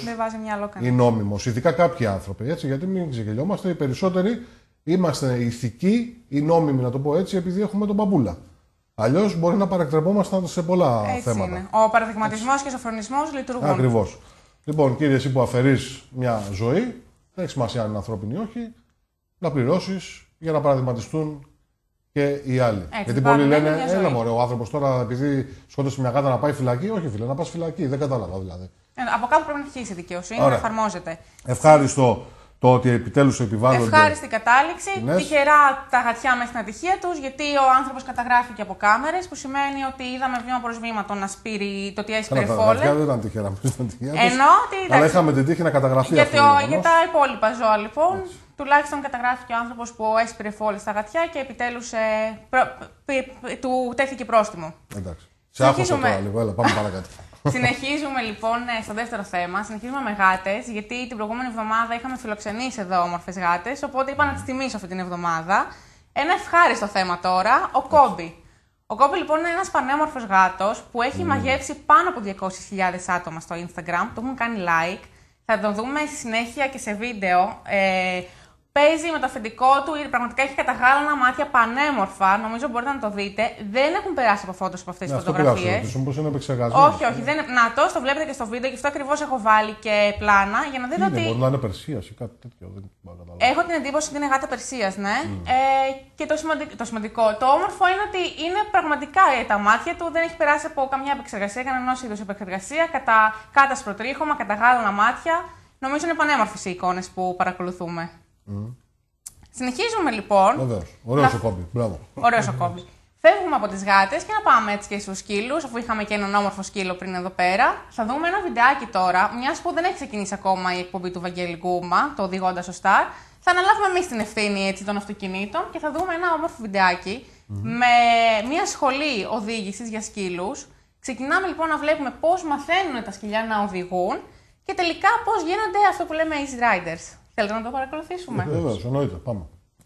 ή νόμιμος. Ειδικά κάποιοι άνθρωποι. Έτσι, γιατί μην ξεγελιόμαστε, οι περισσότεροι είμαστε ηθικοί ή νόμιμοι, να το πω έτσι, επειδή έχουμε τον μπαμπούλα. Αλλιώς μπορεί να παρεκτρεπόμασταν σε πολλά έτσι θέματα. Είναι. Ο παραδειγματισμός και ο σοφρονισμός λειτουργούν. Ακριβώς. Λοιπόν, κύριε, εσύ που αφαιρείς μια ζωή, δεν έχει σημασία αν είναι ανθρώπινη ή όχι, να πληρώσεις για να παραδειγματιστούν και οι άλλοι. Έτσι, γιατί πολλοί λένε, έλα μωρέ, ο άνθρωπος τώρα επειδή σκότωσε μια γάτα να πάει φυλακή. Όχι, φίλε, να πας φυλακή. Δεν κατάλαβα δηλαδή. Ε, από κάπου πρέπει να αρχίσει η δικαιοσύνη, να εφαρμόζεται. Ευχάριστο το ότι επιτέλους επιβάλλονται. Ευχάριστη κατάληξη. Ναι. Τυχερά τα γατιά μέσα στην ατυχία τους, γιατί ο άνθρωπος καταγράφηκε από κάμερες, που σημαίνει ότι είδαμε βήμα προς βήμα τον Ασπύρη, το ότι έσπηρε φόλε. Τα γατιά δεν ήταν τυχερά μέσα στην ατυχία. Εννοώ ότι. Αλλά είχαμε την τύχη να καταγραφεί για αυτό. Το, για τα υπόλοιπα ζώα λοιπόν. Έτσι. Τουλάχιστον καταγράφηκε ο άνθρωπος που έσπηρε φόλε στα γατιά και επιτέλους ε, προ, π, π, του τέθηκε πρόστιμο. Εντάξει. Σε άκουσα τώρα λίγο, έλα, πάμε παρακάτω. Συνεχίζουμε λοιπόν στο δεύτερο θέμα. Συνεχίζουμε με γάτες, γιατί την προηγούμενη εβδομάδα είχαμε φιλοξενήσει εδώ όμορφες γάτες. Οπότε είπα να τις τιμήσω αυτή την εβδομάδα. Ένα ευχάριστο θέμα τώρα, ο Κόμπι. Ο Κόμπι λοιπόν είναι ένας πανέμορφος γάτος που έχει mm. μαγεύσει πάνω από διακόσιες χιλιάδες άτομα στο Instagram. Το έχουν κάνει like. Θα το δούμε στη συνέχεια και σε βίντεο. Ε, Παίζει με το αφεντικό του, πραγματικά έχει καταγάλανα μάτια πανέμορφα. Νομίζω μπορείτε να το δείτε. Δεν έχουν περάσει από φώτος από αυτές τις φωτογραφίες. Πώς είναι επεξεργασμένο. Όχι, όχι. Δεν... Να το, το βλέπετε και στο βίντεο και αυτό ακριβώς έχω βάλει και πλάνα για να δείτε είναι, ότι. Μπορεί να είναι Περσίας ή κάτι τέτοιο. Δεν έχω την εντύπωση ότι είναι γάτα Περσίας, ναι. Mm. Ε, και το σημαντικό, το σημαντικό, το όμορφο είναι ότι είναι πραγματικά τα μάτια του, δεν έχει περάσει από καμιά επεξεργασία, κανένα είδους επεξεργασία. Κατά κάτασπρο τρίχωμα, καταγάλανα μάτια. Νομίζω είναι πανέμορφες οι εικόνες που παρακολουθούμε. Mm. Συνεχίζουμε λοιπόν. Βεβαίως. Ωραίος ο Κόμπι. Μπράβο. Ωραίος ο Κόμπι. Φεύγουμε από τις γάτες και να πάμε έτσι και στους σκύλους, αφού είχαμε και έναν όμορφο σκύλο πριν εδώ πέρα. Θα δούμε ένα βιντεάκι τώρα, μιας που δεν έχει ξεκινήσει ακόμα η εκπομπή του Βαγγέλη Γκούμα, το οδηγώντας ο Σταρ. Θα αναλάβουμε εμείς την ευθύνη έτσι, των αυτοκινήτων και θα δούμε ένα όμορφο βιντεάκι mm-hmm. με μια σχολή οδήγησης για σκύλους. Ξεκινάμε λοιπόν να βλέπουμε πώς μαθαίνουν τα σκυλιά να οδηγούν και τελικά πώς γίνονται αυτό που λέμε easy riders. Θέλετε να το παρακολουθήσουμε. Βεβαίως, εννοείται. Πάμε.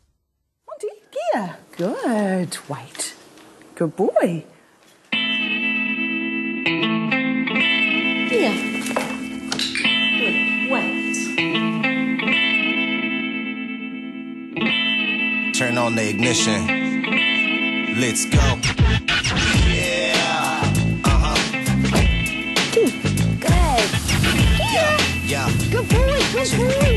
Monty, gear. Good. Wait. Good boy. Gear. Good. Wait. Turn on the ignition. Let's go. Yeah. Uh-huh. Good. Good. Yeah. Yeah. Good boy. Good boy.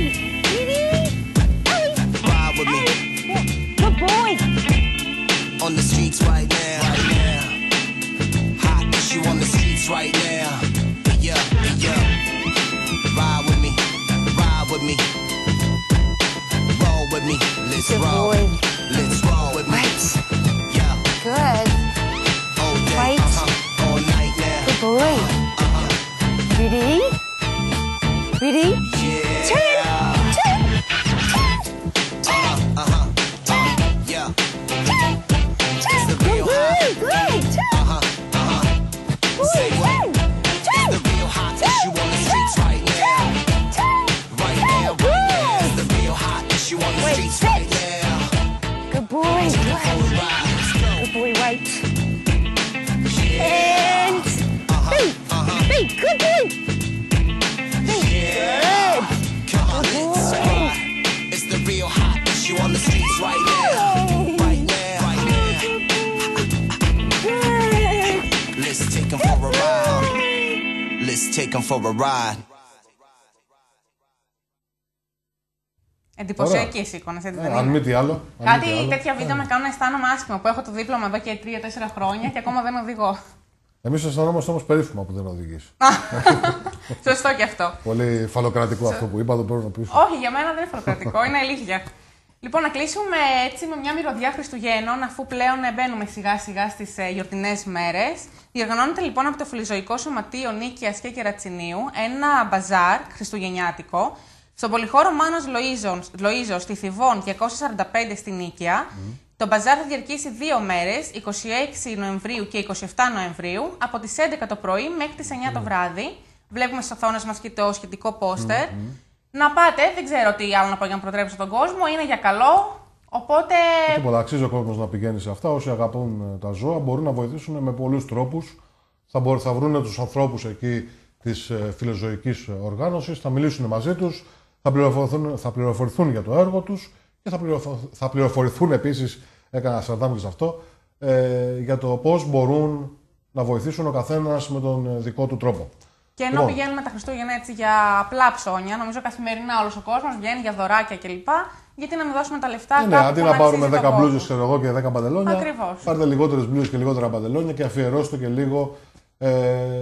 Good boy! On the streets right now, right now. Hot issue on the streets right now. Good roll. boy. Let's roll with me. Right. Yeah. Good. All day, Right. uh-huh. All night now. Good boy. Ready? Ready? Yeah. Turn. Turn. Uh-huh. Uh-huh. Uh, yeah. It's the real Good hot. boy. Good. Turn. Uh-huh. Uh-huh. Boy, Say what? turn. Turn. The real hot issue on the streets right now. Turn. Right now, right now. It's the real hot issue on the Wait, streets sit. right now. Good boy. Good. Alright, let's go. Good boy. Right. Yeah. And feet. Feet. Good boy. Yeah. Come on, let's Good. ride. It's the real hot issue on the streets right now. Right now, right now. Good. Let's take 'em for a ride. Let's take 'em for a ride. Εντυπωσιακές εικόνες, έτσι Ε, δεν αν είναι? μη τι άλλο. αν μη Κάτι τι άλλο. τέτοια βίντεο με κάνουν να αισθάνομαι άσχημα που έχω το δίπλωμα εδώ και τρία τέσσερα χρόνια και ακόμα δεν οδηγώ. Εμείς αισθανόμαστε όμως περίφημα που δεν οδηγείς. Σωστό και αυτό. Πολύ φαλοκρατικό αυτό που είπα, το πρέπει να πεις. Όχι, για μένα δεν είναι φαλοκρατικό, είναι αλήθεια. Λοιπόν, να κλείσουμε έτσι με μια μυρωδιά Χριστουγέννων, αφού πλέον μπαίνουμε σιγά σιγά στις ε, γιορτινές μέρες. Διοργανώνεται λοιπόν από το Φιλοζωικό Σωματείο Νίκαιας και Κερατσινίου ένα μπαζάρ χριστουγεννιάτικο στον πολυχώρο Μάνος Λοΐζος στη Θηβών διακόσια σαράντα πέντε στη Νίκαια. Mm. Το μπαζάρ θα διαρκήσει δύο μέρες, είκοσι έξι Νοεμβρίου και είκοσι επτά Νοεμβρίου, από τις έντεκα το πρωί μέχρι τις εννιά mm. το βράδυ. Βλέπουμε στις οθόνες μας και το σχετικό πόστερ. Mm-hmm. Να πάτε, δεν ξέρω τι άλλο να πω για να προτρέψω τον κόσμο, είναι για καλό, οπότε... Τίποτα, αξίζει ο κόσμος να πηγαίνει σε αυτά. Όσοι αγαπούν τα ζώα μπορούν να βοηθήσουν με πολλούς τρόπους. Θα, μπορούν, θα βρουν τους ανθρώπους εκεί της ε, φιλοζωικής οργάνωσης, θα μιλήσουν μαζί τους, θα πληροφορηθούν, θα πληροφορηθούν για το έργο τους και θα, πληροφο, θα πληροφορηθούν επίσης, έκανα σαρδάμ και σε αυτό, ε, για το πώς μπορούν να βοηθήσουν ο καθένας με τον δικό του τρόπο. Και ενώ λοιπόν, πηγαίνουμε τα Χριστούγεννα έτσι για απλά ψώνια, νομίζω καθημερινά όλος ο κόσμος βγαίνει για δωράκια κλπ. Γιατί να μην δώσουμε τα λεφτά ναι, κάπου αντί που να να πάρουμε αξίζει δέκα μπλούζες και δέκα παντελόνια, ακριβώς. Πάρτε λιγότερες μπλούζες και λιγότερα παντελόνια και αφιερώστε και λίγο ε,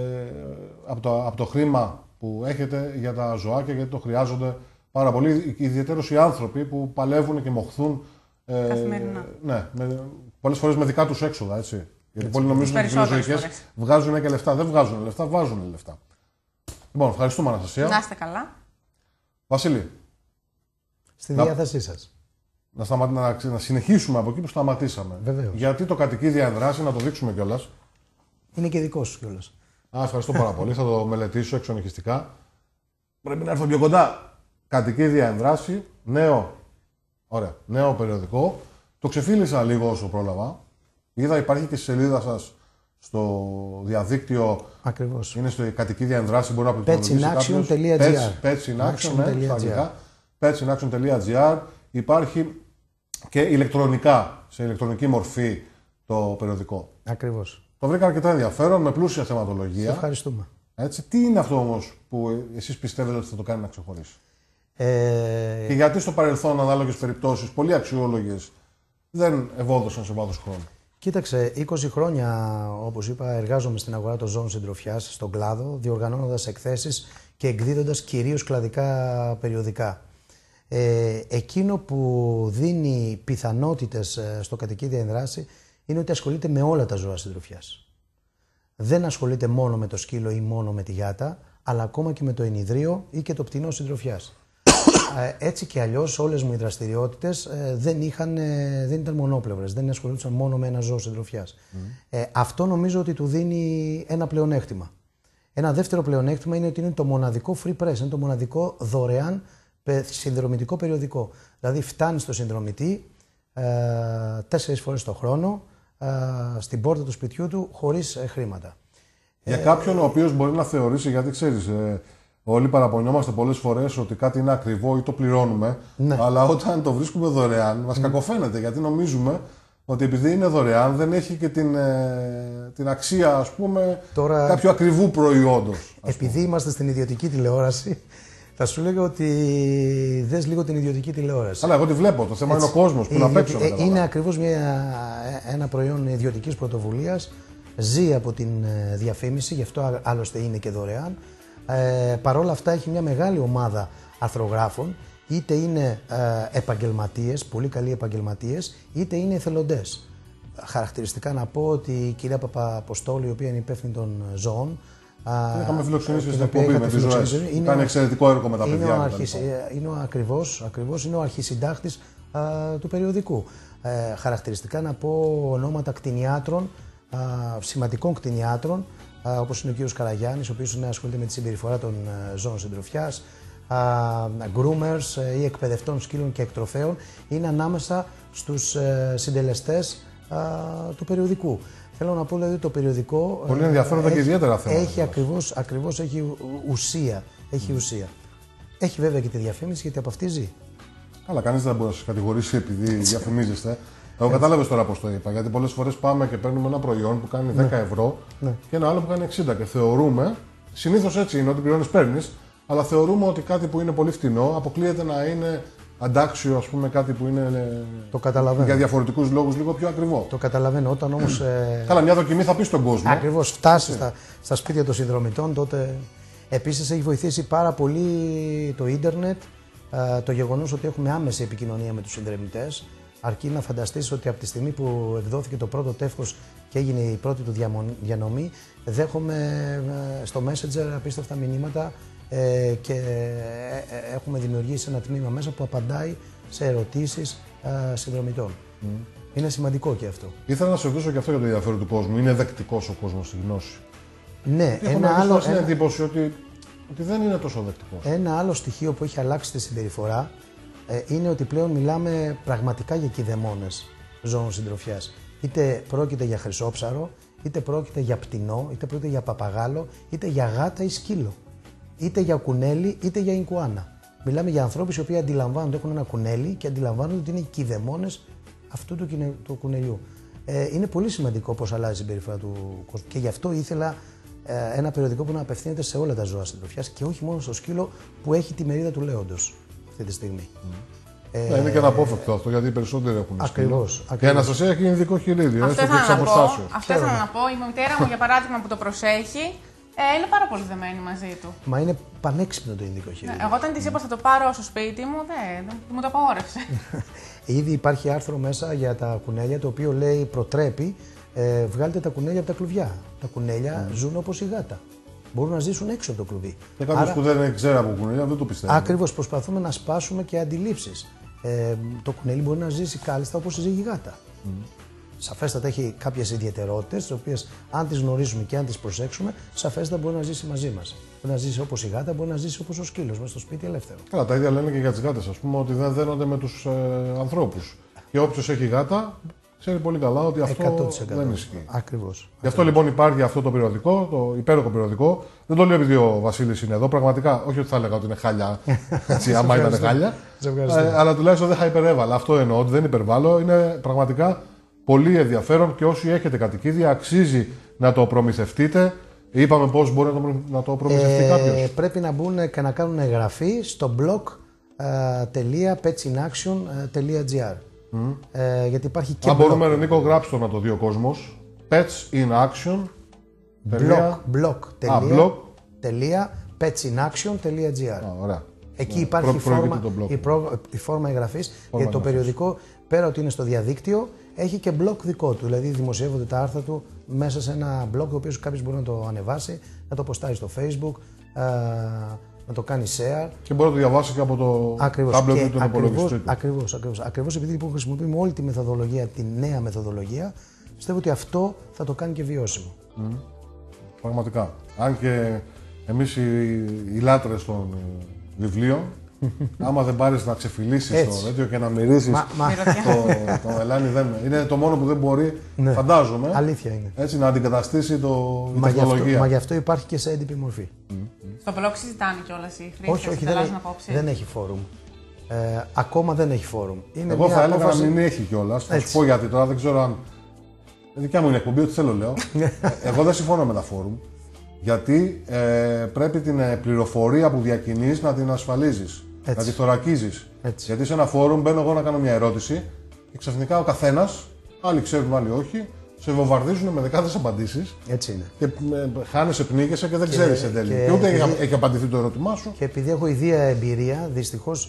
από, το, από το χρήμα που έχετε για τα ζωάκια, γιατί το χρειάζονται πάρα πολύ. Ιδιαίτερως οι άνθρωποι που παλεύουν και μοχθούν ε, καθημερινά. Ναι, με, πολλές φορές με δικά τους έξοδα, έτσι. Γιατί έτσι. Πολλοί νομίζουν ότι οι φιλοζωικές βγάζουν και λεφτά. Δεν βγάζουν λεφτά, βάζουν λεφτά. Λοιπόν, ευχαριστούμε Αναστασία. Να είστε καλά. Βασίλη. Στη διάθεσή σας. Να, σταμα... να, να συνεχίσουμε από εκεί που σταματήσαμε. Βεβαίως. Γιατί το κατοικίδια ενδράση, να το δείξουμε κιόλας. Είναι και δικό σου κιόλας. Α, ευχαριστώ πάρα πολύ. Θα το μελετήσω εξονυχιστικά. Πρέπει να έρθω πιο κοντά. Κατοικίδια ενδράση, νέο, ωραία, νέο περιοδικό. Το ξεφίλησα λίγο όσο πρόλαβα. Είδα υπάρχει και στη σελίδα σας στο διαδίκτυο. Ακριβώς. Είναι στο κατοικίδια ενδράση, μπορεί να πληκτρολογήσει κάποιος. petsinAction.gr petsinAction, ναι, στα αγγλικά. petsinAction.gr. Υπάρχει και ηλεκτρονικά, σε ηλεκτρονική μορφή το περιοδικό. Ακριβώς. Το βρήκα αρκετά ενδιαφέρον, με πλούσια θεματολογία. Σε ευχαριστούμε. Έτσι, τι είναι αυτό όμως που εσείς πιστεύετε ότι θα το κάνει να ξεχωρίσει? Ε... Και γιατί στο παρελθόν ανάλογες περιπτώσεις, πολύ αξιόλογες, δεν ευόδωσαν σε βάθος χρόνου? Κοίταξε, είκοσι χρόνια, όπως είπα, εργάζομαι στην αγορά των ζώων συντροφιάς, στον κλάδο, διοργανώνοντας εκθέσεις και εκδίδοντας κυρίως κλαδικά περιοδικά. Ε, εκείνο που δίνει πιθανότητες στο κατοικίδια ενδράση είναι ότι ασχολείται με όλα τα ζώα συντροφιάς. Δεν ασχολείται μόνο με το σκύλο ή μόνο με τη γάτα, αλλά ακόμα και με το ενιδρίο ή και το πτηνό συντροφιάς. ε, έτσι και αλλιώς όλες μου οι δραστηριότητες ε, δεν, είχαν, ε, δεν ήταν μονόπλευρες, δεν ασχολούνταν μόνο με ένα ζώο συντροφιάς. Mm. Ε, αυτό νομίζω ότι του δίνει ένα πλεονέκτημα. Ένα δεύτερο πλεονέκτημα είναι ότι είναι το μοναδικό free press, είναι το μοναδικό δωρεάν συνδρομητικό περιοδικό. Δηλαδή φτάνει στο συνδρομητή ε, τέσσερις φορές το χρόνο ε, στην πόρτα του σπιτιού του χωρίς ε, χρήματα. Για ε, κάποιον ο οποίος μπορεί να θεωρήσει, γιατί ξέρεις, ε, όλοι παραπονιόμαστε πολλές φορές ότι κάτι είναι ακριβό ή το πληρώνουμε, ναι. Αλλά όταν το βρίσκουμε δωρεάν μας mm. κακοφαίνεται, γιατί νομίζουμε ότι επειδή είναι δωρεάν δεν έχει και την, ε, την αξία, ας πούμε, τώρα, κάποιου ακριβού προϊόντος. Επειδή πούμε. Είμαστε στην ιδιωτική τηλεόραση, θα σου λέγω ότι δες λίγο την ιδιωτική τηλεόραση. Αλλά εγώ τη βλέπω. Το θέμα έτσι. Είναι ο κόσμος που είναι απ' έξω. Ε, είναι ακριβώς μια, ένα προϊόν ιδιωτικής πρωτοβουλίας. Ζει από την διαφήμιση, γι' αυτό άλλωστε είναι και δωρεάν. Ε, Παρ' όλα αυτά έχει μια μεγάλη ομάδα αρθρογράφων, είτε είναι ε, επαγγελματίες, πολύ καλοί επαγγελματίες, είτε είναι εθελοντές. Χαρακτηριστικά να πω ότι η κυρία Παπαποστόλου, η οποία είναι υπεύθυνη των ζώων, είχαμε φιλοξενήσει την στην οποία εκπομπή είχατε με τις ζωές. φιλοξενήσει. Είναι Κάνει ο- εξαιρετικό έργο με τα είναι παιδιά. ο και τα αρχισ- λοιπά. ε, είναι ο ακριβώς, ακριβώς είναι ο αρχισυντάκτης α, του περιοδικού. Ε, χαρακτηριστικά να πω ονόματα κτηνιάτρων, α, σημαντικών κτηνιάτρων, α, όπως είναι ο κύριος Καραγιάννης, ο οποίος είναι ασχολείται με τη συμπεριφορά των ε, ζώων συντροφιάς, α, groomers ε, ή εκπαιδευτών σκύλων και εκτροφέων, είναι ανάμεσα στους ε, συντελεστές α, του περιοδικού. Θέλω να πω δηλαδή το περιοδικό Πολύ ε, ενδιαφέροντα και έχει- ιδιαίτερα θέματα. Έχει ακριβώς, ακριβώς έχει ου- ουσία. Έχει ουσία. Έχει βέβαια και τη διαφήμιση γιατί από αυτή ζει. Αλλά κανείς δεν μπορεί να σας κατηγορήσει επειδή διαφημίζεστε. Εγώ κατάλαβες τώρα πώς το είπα. Γιατί πολλές φορές πάμε και παίρνουμε ένα προϊόν που κάνει δέκα ευρώ Ναι. και ένα άλλο που κάνει εξήντα. Και θεωρούμε, συνήθως έτσι είναι, ότι πληρώνεις παίρνεις, αλλά θεωρούμε ότι κάτι που είναι πολύ φτηνό αποκλείεται να είναι αντάξιο, ας πούμε, κάτι που είναι ε, Το καταλαβαίνω. για διαφορετικούς λόγους λίγο πιο ακριβό. Το καταλαβαίνω. Όταν όμως ε, Καλά, μια δοκιμή θα πει στον κόσμο. ακριβώς φτάσει στα, στα σπίτια των συνδρομητών, τότε επίσης έχει βοηθήσει πάρα πολύ το ίντερνετ, ε, το γεγονός ότι έχουμε άμεση επικοινωνία με τους συνδρομητές. Αρκεί να φανταστείς ότι από τη στιγμή που εκδόθηκε το πρώτο τεύχος και έγινε η πρώτη του διαμον- διανομή, δέχομαι ε, στο Messenger απίστευτα μηνύματα ε, και ε, ε, έχουμε δημιουργήσει ένα τμήμα μέσα που απαντάει σε ερωτήσεις ε, συνδρομητών. Είναι σημαντικό και αυτό. Ήθελα να σε ρωτήσω και αυτό για το ενδιαφέρον του κόσμου. Είναι δεκτικός ο κόσμος στη γνώση. Ναι, Έχω ένα άλλο, την ένα, εντύπωση ότι, ότι δεν είναι τόσο δεκτικός. ένα άλλο στοιχείο που έχει αλλάξει τη συμπεριφορά ε, είναι ότι πλέον μιλάμε πραγματικά για κηδεμόνες ζώων συντροφιάς. Είτε πρόκειται για χρυσόψαρο, είτε πρόκειται για πτηνό, είτε πρόκειται για παπαγάλο, είτε για γάτα ή σκύλο. Είτε για κουνέλι, είτε για ινκουάνα. Μιλάμε για ανθρώπους οι οποίοι αντιλαμβάνονται, έχουν ένα κουνέλι και αντιλαμβάνονται ότι είναι οι κηδεμόνες αυτού του, κυνε- του κουνελιού. Ε, είναι πολύ σημαντικό πώς αλλάζει η συμπεριφορά του κόσμου. Και γι' αυτό ήθελα ε, ένα περιοδικό που να απευθύνεται σε όλα τα ζώα συντροφιάς και όχι μόνο στο σκύλο που έχει τη μερίδα του λέοντος αυτή τη στιγμή. Ναι, είναι και αναπόφευκτο αυτό γιατί οι περισσότεροι έχουν Ακριβώς, σκύλο. Και η ακριβώς. Αναστασία έχει ειδικό χειρίδιο, Αυτό έστω και εξ ήθελα να πω. αποστάσεως. Αυτό ήθελα να πω. Η μητέρα μου, για παράδειγμα, που το προσέχει, ε, είναι πάρα πολύ δεμένη μαζί του. Μα είναι πανέξυπνο το ειδικό Ναι, χειρίδιο. εγώ όταν τη είπα θα το πάρω στο σπίτι μου, δεν, δεν- μου το απαγόρευσε. Ήδη υπάρχει άρθρο μέσα για τα κουνέλια το οποίο λέει προτρέπει ε, βγάλτε τα κουνέλια από τα κλουβιά. Τα κουνέλια ζουν όπως η γάτα. Μπορούν να ζήσουν έξω από το κλουβί. Και κάποιο που δεν ξέρει από κουνέλια δεν το πιστεύει. Ακριβώς προσπαθούμε να σπάσουμε και αντιλήψεις. Ε, το κουνέλι μπορεί να ζήσει κάλλιστα όπως ζει η γάτα. Mm. Σαφέστατα έχει κάποιες ιδιαιτερότητες, τις οποίες αν τις γνωρίζουμε και αν τις προσέξουμε, σαφέστατα μπορεί να ζήσει μαζί μας. Μπορεί να ζήσει όπως η γάτα, μπορεί να ζήσει όπως ο σκύλος, μέσα στο σπίτι ελεύθερο. Καλά, τα ίδια λένε και για τις γάτες, ας πούμε, ότι δεν δένονται με τους ε, ανθρώπους. Και όποιος έχει γάτα, ξέρει πολύ καλά ότι αυτό εκατό τοις εκατό. δεν ισχύει. Ακριβώς. Γι' αυτό λοιπόν υπάρχει αυτό το περιοδικό, το υπέροχο περιοδικό. Δεν το λέω επειδή ο Βασίλης είναι εδώ. Πραγματικά, όχι ότι θα έλεγα ότι είναι χάλια, έτσι, άμα ήταν χάλια. Σε ευχαριστώ. Ε, αλλά τουλάχιστον δεν θα υπερέβαλα. Αυτό εννοώ, ότι δεν υπερβάλλω. Είναι πραγματικά πολύ ενδιαφέρον και όσοι έχετε κατοικίδια, αξίζει να το προμηθευτείτε. Είπαμε πώς μπορεί να το, να το προμηθευτεί Ε, κάποιος. πρέπει να μπουν και να κάνουν εγγραφή στο blog τελεία petsinAction τελεία gr. Mm. Ε, γιατί υπάρχει και Αν blog. μπορούμε, Νίκο, γράψτε το να το δει ο κόσμος. Pets in Action. blog, blog, Α, blog. τελεία petsinAction τελεία gr. Α, ωραία. Εκεί Ναι, υπάρχει η προ- προηγείται φόρμα, το blog. η, προ- η φόρμα εγγραφής. Γιατί το εγγραφής. περιοδικό, πέρα ότι είναι στο διαδίκτυο, έχει και blog δικό του. Δηλαδή δημοσιεύονται τα άρθρα του μέσα σε ένα blog, το οποίο κάποιος μπορεί να το ανεβάσει, να το ποστάρει στο Facebook, α, να το κάνει share. Και μπορεί να το διαβάσει και από το Ακριβώς. tablet Και του τον ακριβώς, υπολογιστή του. ακριβώς, ακριβώς. Ακριβώς επειδή λοιπόν χρησιμοποιούμε όλη τη μεθοδολογία, τη νέα μεθοδολογία, πιστεύω ότι αυτό θα το κάνει και βιώσιμο. Mm. Πραγματικά. Αν και εμείς οι, οι λάτρες των ε, βιβλίων, άμα δεν πάρεις να ξεφυλίσεις Έτσι. το τέτοιο και να μυρίσεις Μα- μα- το, το μελάνι, δεν, είναι το μόνο που δεν μπορεί, Ναι. φαντάζομαι, Αλήθεια είναι. έτσι, να αντικαταστήσει το, η Μα γι, αυτό, τεχνολογία. μα γι' αυτό υπάρχει και σε έντυπη μορφή. Στο blog συζητάνε κιόλας οι χρήστες. Όχι, όχι, δεν ανταλλάσσουν έχει, απόψεις. δεν έχει φόρουμ. Ε, ακόμα δεν έχει φόρουμ. Είναι Εγώ μια θα έλεγα απόφαση- να μην έχει κιόλα. Θα σου Έτσι. πω γιατί τώρα δεν ξέρω αν. Δικιά μου είναι εκπομπή, ό,τι θέλω λέω. Εγώ δεν συμφωνώ με τα φόρουμ. Γιατί ε, πρέπει την ε, πληροφορία που διακινείς να την ασφαλίζεις. Έτσι. Να τη θωρακίζεις. Έτσι. Γιατί σε ένα φόρουμ μπαίνω εγώ να κάνω μια ερώτηση και ξαφνικά ο καθένας, άλλοι ξέρουν, άλλοι όχι, σε βομβαρδίζουν με δεκάδες απαντήσεις Έτσι είναι. και ε, χάνεσαι, πνίγεσαι και δεν ξέρεις εν τέλει. και Και, ούτε έχει, επειδή- έχει απαντηθεί το ερώτημά σου. Και επειδή έχω ιδία εμπειρία, δυστυχώς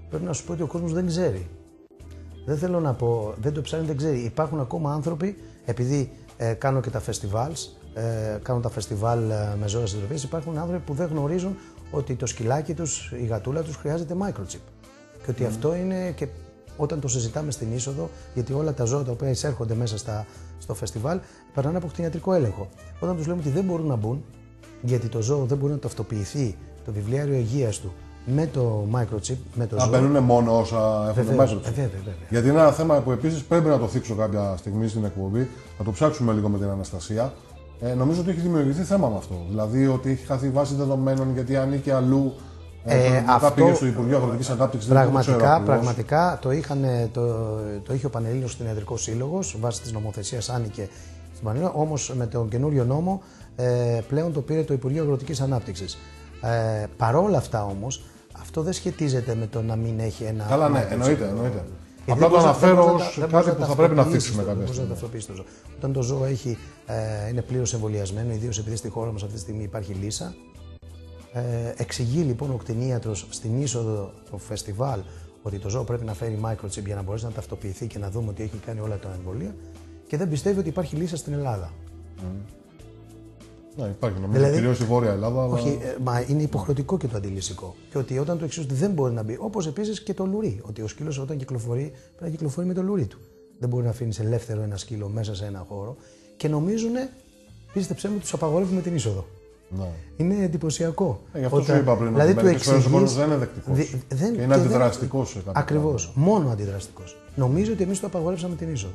πρέπει να σου πω ότι ο κόσμος δεν ξέρει. Δεν θέλω να πω, δεν το ψάχνει, δεν ξέρει. Υπάρχουν ακόμα άνθρωποι, επειδή ε, κάνω και τα festivals, ε, κάνω τα φεστιβάλ ε, με ζώα συντροφής, υπάρχουν άνθρωποι που δεν γνωρίζουν ότι το σκυλάκι τους, η γατούλα τους χρειάζεται microchip. Και ότι mm. αυτό είναι και όταν το συζητάμε στην είσοδο, γιατί όλα τα ζώα τα οποία εισέρχονται μέσα στα, στο φεστιβάλ περνάνε από κτηνιατρικό έλεγχο. Όταν τους λέμε ότι δεν μπορούν να μπουν, γιατί το ζώο δεν μπορεί να ταυτοποιηθεί το βιβλιάριο υγείας του με το microchip, με το να ζώο. Να μπαίνουν μόνο όσα έχουν το microchip. Ε, βέβαια, βέβαια. Γιατί είναι ένα θέμα που επίσης πρέπει να το θίξω κάποια στιγμή στην εκπομπή, να το ψάξουμε λίγο με την Αναστασία. Ε, νομίζω ότι έχει δημιουργηθεί θέμα με αυτό. Δηλαδή ότι έχει χαθεί βάση δεδομένων γιατί ανήκει αλλού. Ε, ε, αυτό πήγε στο Υπουργείο Αγροτικής Ανάπτυξης. Πραγματικά, δεν το ξέρω πραγματικά το, είχαν, το, το είχε ο Πανελλήνιος Κτηνιατρικός Σύλλογος, βάσει της νομοθεσίας άνοικε στην Πανελλήνιο, όμως με τον καινούριο νόμο ε, πλέον το πήρε το Υπουργείο Αγροτικής Ανάπτυξης. Ε, παρόλα αυτά όμως, αυτό δεν σχετίζεται με το να μην έχει ένα. Καλά, ναι, εννοείται. εννοείται. Απλά το αναφέρω ως κάτι που θα πρέπει να θίξουμε κάποια στιγμή. Όταν το ζώο έχει, ε, είναι πλήρως εμβολιασμένο, ιδίως επειδή στη χώρα μας αυτή τη στιγμή υπάρχει λύσα. Ε, εξηγεί λοιπόν ο κτηνίατρος στην είσοδο του φεστιβάλ ότι το ζώο πρέπει να φέρει microchip για να μπορέσει να ταυτοποιηθεί και να δούμε ότι έχει κάνει όλα τα εμβολία και δεν πιστεύει ότι υπάρχει λύσα στην Ελλάδα. Mm. Ναι, υπάρχει νομίζω δηλαδή, κυρίως στη Βόρεια Ελλάδα. Αλλά... Όχι, ε, μα είναι υποχρεωτικό και το αντιλησικό. Και ότι όταν το εξηγεί ότι δεν μπορεί να μπει, όπως επίσης και το λουρί. Ότι ο σκύλος όταν κυκλοφορεί πρέπει να κυκλοφορεί με το λουρί του. Δεν μπορεί να αφήνει ελεύθερο ένα σκύλο μέσα σε ένα χώρο και νομίζουν, πίστεψέ μου, τους απαγορεύουμε την είσοδο. Ναι. Είναι εντυπωσιακό. Ε, γι' αυτό όταν... σου είπα πριν. Δηλαδή, του εξηγείς... ο κόσμος δεν είναι δεκτικός. Δι... Δεν... Και είναι αντιδραστικός. Δεν... Ακριβώς. Μόνο αντιδραστικός. Νομίζω ότι εμείς το απαγορεύσαμε την είσοδο.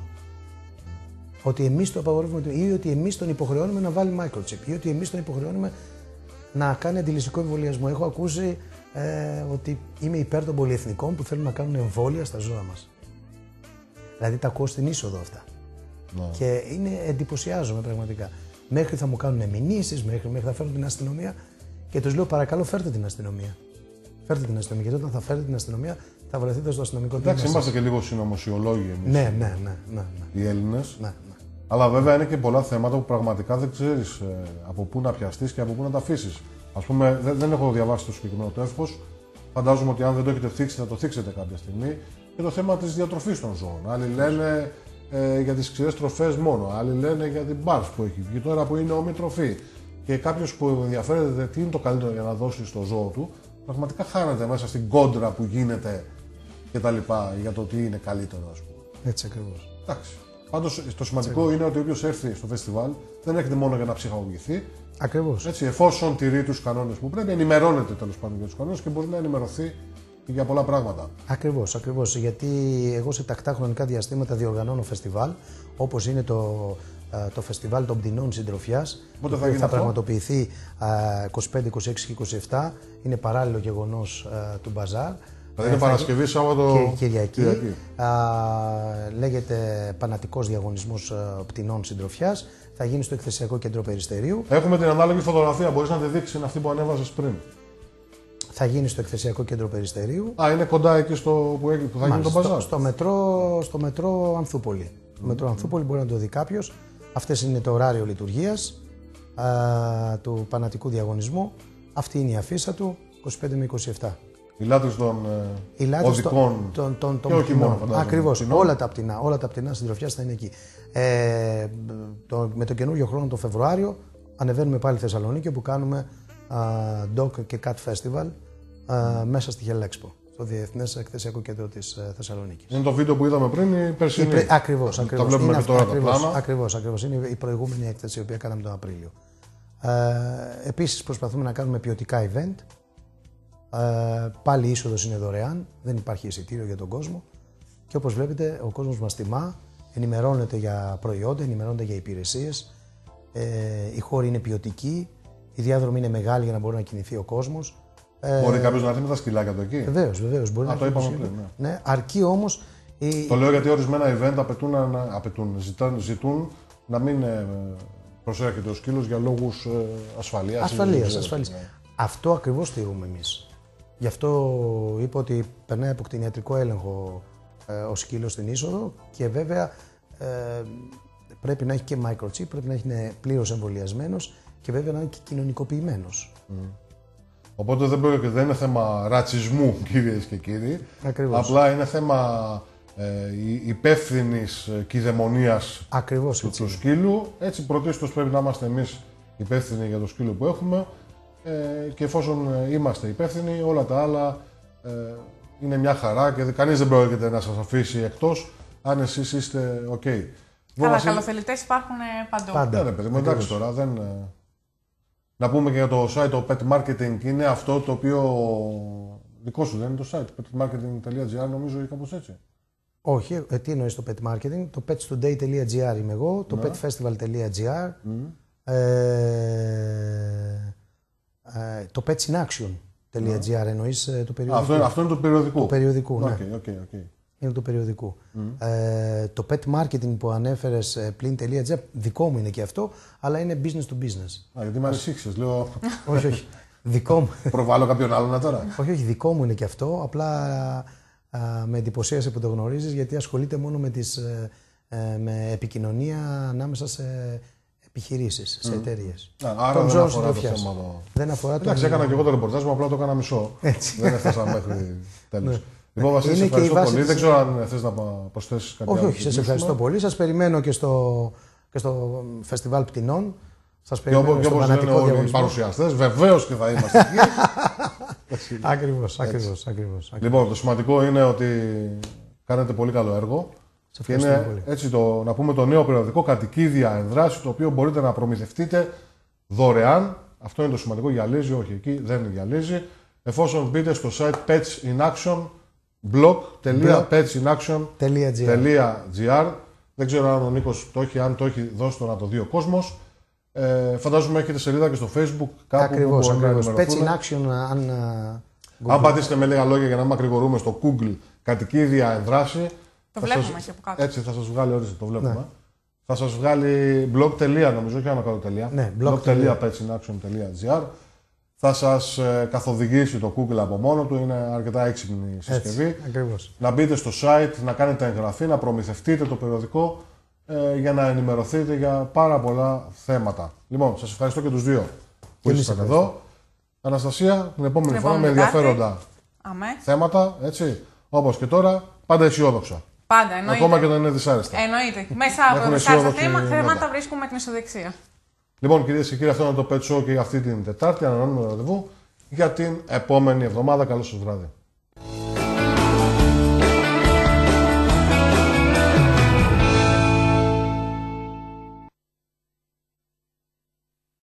Ότι εμείς το απαγορεύουμε ή ότι εμείς τον υποχρεώνουμε να βάλει microchip ή ότι εμείς τον υποχρεώνουμε να κάνει αντιλησικό εμβολιασμό. Έχω ακούσει ε, ότι είμαι υπέρ των πολυεθνικών που θέλουν να κάνουν εμβόλια στα ζώα μας. Δηλαδή τα ακούω στην είσοδο αυτά. Ναι. Και είναι, εντυπωσιάζομαι πραγματικά. Μέχρι θα μου κάνουν μηνύσεις, μέχρι, μέχρι θα φέρουν την αστυνομία και τους λέω παρακαλώ φέρτε την αστυνομία. Φέρτε την αστυνομία. Γιατί όταν θα φέρετε την αστυνομία θα βρεθείτε στο αστυνομικό τμήμα. Εντάξει, είμαστε και λίγο συνωμοσιολόγοι εμείς. Ναι, ναι, ναι, ναι, ναι. Οι Έλληνες. Ναι, ναι. Αλλά βέβαια είναι και πολλά θέματα που πραγματικά δεν ξέρεις ε, από πού να πιαστείς και από πού να τα αφήσεις. Ας πούμε, δεν, δεν έχω διαβάσει το συγκεκριμένο το εύχος. Φαντάζομαι ότι αν δεν το έχετε θίξει θα το θίξετε κάποια στιγμή. Και το θέμα της διατροφής των ζώων. Άλλοι λένε ε, για τις ξηρές τροφές μόνο. Άλλοι λένε για την μπαρφ που έχει βγει τώρα που είναι ομιτροφή. Και κάποιος που ενδιαφέρεται τι είναι το καλύτερο για να δώσει στο ζώο του, πραγματικά χάνεται μέσα στην κόντρα που γίνεται και τα λοιπά για το τι είναι καλύτερο, ας πούμε. Έτσι ακριβώς. Εντάξει. Πάντως το σημαντικό είναι ότι όποιος έρθει στο φεστιβάλ δεν έρχεται μόνο για να ψυχαγωγηθεί. Ακριβώς. Έτσι, εφόσον τηρεί τους κανόνες που πρέπει, ενημερώνεται τέλος πάντων για τους κανόνες και μπορεί να ενημερωθεί και για πολλά πράγματα. Ακριβώς, ακριβώς. Γιατί εγώ σε τακτά χρονικά διαστήματα διοργανώνω φεστιβάλ, όπως είναι το, το φεστιβάλ των πτηνών συντροφιάς. Πότε θα, θα πραγματοποιηθεί είκοσι πέντε, είκοσι έξι και είκοσι επτά. Είναι παράλληλο γεγονός του μπαζάρ. Δηλαδή είναι Παρασκευή, Σάββατο και Κυριακή. Κυριακή. Α, λέγεται Πανατικός Διαγωνισμός Πτηνών Συντροφιάς. Θα γίνει στο Εκθεσιακό Κέντρο Περιστερίου. Έχουμε την ανάλογη φωτογραφία, μπορείς να τη δείξεις, είναι αυτή που ανέβαζες πριν. Θα γίνει στο Εκθεσιακό Κέντρο Περιστερίου. Α, είναι κοντά εκεί στο, που, που θα γίνει το μπαζάρ. Στο, στο, μετρό, στο μετρό Ανθούπολη. Mm. Το μετρό Ανθούπολη μπορεί να το δει κάποιος. Αυτές είναι το ωράριο λειτουργίας α, του Πανατικού Διαγωνισμού. Αυτή είναι η αφίσα του, είκοσι πέντε με είκοσι επτά. Οι λάτρες των ε, οδικών των, των, των και όχι μόνο. Ακριβώς, όλα τα πτηνά, όλα τα πτηνά συντροφιάς θα είναι εκεί. Ε, το, με τον καινούριο χρόνο, τον Φεβρουάριο, ανεβαίνουμε πάλι Θεσσαλονίκη που κάνουμε α, Dog και Cat Festival α, μέσα στη Hellexpo, στο Διεθνές Εκθεσιακό Κέντρο της ε, Θεσσαλονίκης. Είναι το βίντεο που είδαμε πριν, η περσινή. Πρι... Ακριβώς, ακριβώς. Τα βλέπουμε είναι και τώρα ακριβώς, τα πλάνα. Ακριβώς, ακριβώς. Είναι η προηγούμενη έκθεση, η οποία κάναμε τον Απρίλιο. Ε, επίσης προσπαθούμε να κάνουμε ποιοτικά event. Ε, πάλι η είσοδος είναι δωρεάν, δεν υπάρχει εισιτήριο για τον κόσμο και όπως βλέπετε ο κόσμος μας τιμά, ενημερώνεται για προϊόντα, ενημερώνεται για υπηρεσίες, ε, η χώρη είναι ποιοτική, η διάδρομη είναι μεγάλη για να μπορεί να κινηθεί ο κόσμος. Μπορεί ε, κάποιος να έρθει με τα σκυλάκια του εκεί. Βεβαίως, βεβαίως. Μπορεί Α, να το είπαμε πριν, ναι. ναι. Αρκεί όμως... Η... Το λέω γιατί ορισμένα event απαιτούν, να, απαιτούν ζητάν, ζητούν να μην ε, προσέρχεται ο σκύλος για λόγους ε, ασφαλείας. Ασφαλείας, ασφαλείας. Ναι. Αυτό ακριβώς στηρούμε εμείς. Γι' αυτό είπα ότι περνάει από κτηνιατρικό έλεγχο ε, ο σκύλος στην είσοδο και βέβαια ε, πρέπει να έχει και microchip, πρέπει να είναι πλήρως εμβολιασμένος και βέβαια να είναι και κοινωνικοποιημένος. Mm. Οπότε δεν, πρόκειται, δεν είναι θέμα ρατσισμού, κυρίες και κύριοι. Ακριβώς. Απλά είναι θέμα ε, υπεύθυνης κηδαιμονίας Ακριβώς, του, έτσι. του σκύλου. Έτσι πρωτίστως πρέπει να είμαστε εμείς υπεύθυνοι για το σκύλο που έχουμε ε, και εφόσον είμαστε υπεύθυνοι, όλα τα άλλα ε, είναι μια χαρά και κανείς δεν πρόκειται να σας αφήσει εκτός αν εσείς είστε ok. Καλά, Βασίλη... καλοθελητές υπάρχουν ε, παντού. Πάντα. Ναι, ρε παιδί μου, εντάξει τώρα. Δεν... Να πούμε και για το site, το pet marketing είναι αυτό το οποίο δικό σου δεν είναι το site, petmarketing.gr νομίζω ή κάπως έτσι. Όχι, ε, τι εννοείς το pet marketing, το petstoday.gr είμαι εγώ, το Ναι. petfestival.gr, Mm. ε, ε, το petsinAction.gr εννοείς ε, το περιοδικό. Αυτό, αυτό είναι το περιοδικό. Το περιοδικού, ναι. Okay, okay, okay. Είναι το περιοδικό. Mm. Ε, το pet marketing που ανέφερες ε, πλην.gr, δικό μου είναι και αυτό, αλλά είναι business to business. Α, γιατί με ανησύχησες, λέω. όχι, όχι. Δικό μου. Προβάλλω κάποιον άλλον τώρα. όχι, όχι, δικό μου είναι και αυτό. Απλά α, με εντυπωσίασε που το γνωρίζεις, γιατί ασχολείται μόνο με, τις, ε, ε, με επικοινωνία ανάμεσα σε επιχειρήσεις, σε εταιρείες. Άρα Τον δεν Ζώο αφορά το Συντροφιάς. θέμα εδώ. Δεν αφορά το. Εντάξει, έκανα και εγώ το ρεπορτάζ μου, απλά το έκανα μισό. Έτσι. Δεν έφτασα μέχρι τέλος. Ναι. Λοιπόν, Βασίλη, σε Είναι και η ευχαριστώ βάση πολύ. της- Δεν ξέρω αν θες να προσθέσεις κάτι όχι, άλλο. όχι, σας ευχαριστώ πολύ. Σας περιμένω και στο, και στο φεστιβάλ πτηνών. Σας Και περιμένω όπως, και στο όπως λένε φανατικό όλοι οι διαγωνισμό. παρουσιαστές, βεβαίως και θα είμαστε εκεί. Ακριβώς, ακριβώς, ακριβώς. Λοιπόν, το σημαντικό είναι ότι κάνετε πολύ καλό έργο. Σε Και ευχαριστούμε είναι πολύ. έτσι το, να πούμε το νέο περιοδικό Κατοικίδια Ενδράση, το οποίο μπορείτε να προμηθευτείτε δωρεάν. Αυτό είναι το σημαντικό, γυαλίζει, όχι εκεί δεν γυαλίζει. Εφόσον μπείτε στο site pets in action blog τελεία petsinAction τελεία gr. Δεν ξέρω αν ο Νίκος το έχει, αν το έχει, δώσει το να το δει ο κόσμος. Ε, φαντάζομαι έχετε σελίδα και στο Facebook κάπου Ακριβώς, που μπορεί ακριβώς. να Pets in ενημερωθούν. action, αν... α, Αν Google. πατήσετε με λίγα λόγια για να μην μακρηγορούμε στο Google Κατοικίδια Ενδράση. Το θα βλέπουμε σας- εκεί από κάτω. Έτσι θα σας βγάλει, ορίστε, το βλέπουμε. Ναι. Θα σας βγάλει blog. νομίζω, όχι άνω κάτω τελεία. Ναι, blog. blog.petsinAction.gr. Θα σας ε, καθοδηγήσει το Google από μόνο του, είναι αρκετά έξυπνη συσκευή. Έτσι, ακριβώς. Να μπείτε στο site, να κάνετε εγγραφή, να προμηθευτείτε το περιοδικό ε, για να ενημερωθείτε για πάρα πολλά θέματα. Λοιπόν, σας ευχαριστώ και τους δύο που εμείς ήσασταν ευχαριστούμε. εδώ. Αναστασία, την επόμενη Την φορά με επόμενη Τετάρτη. ενδιαφέροντα Αμέ. θέματα, έτσι. Όπως και τώρα, πάντα αισιόδοξα. Πάντα, εννοείται. Ακόμα και όταν είναι δυσάρεστα. Εννοείται. Μέσα από Έχουν δυσάρεστα αισιόδοξη θέματα, νότα. θέματα βρίσκουμε την αισιοδεξία. Λοιπόν, κυρίες και κύριοι, αυτό είναι το Pet Show και για αυτή την Τετάρτη. Ανανεώνουμε ραντεβού για την επόμενη εβδομάδα. Καλό σας βράδυ.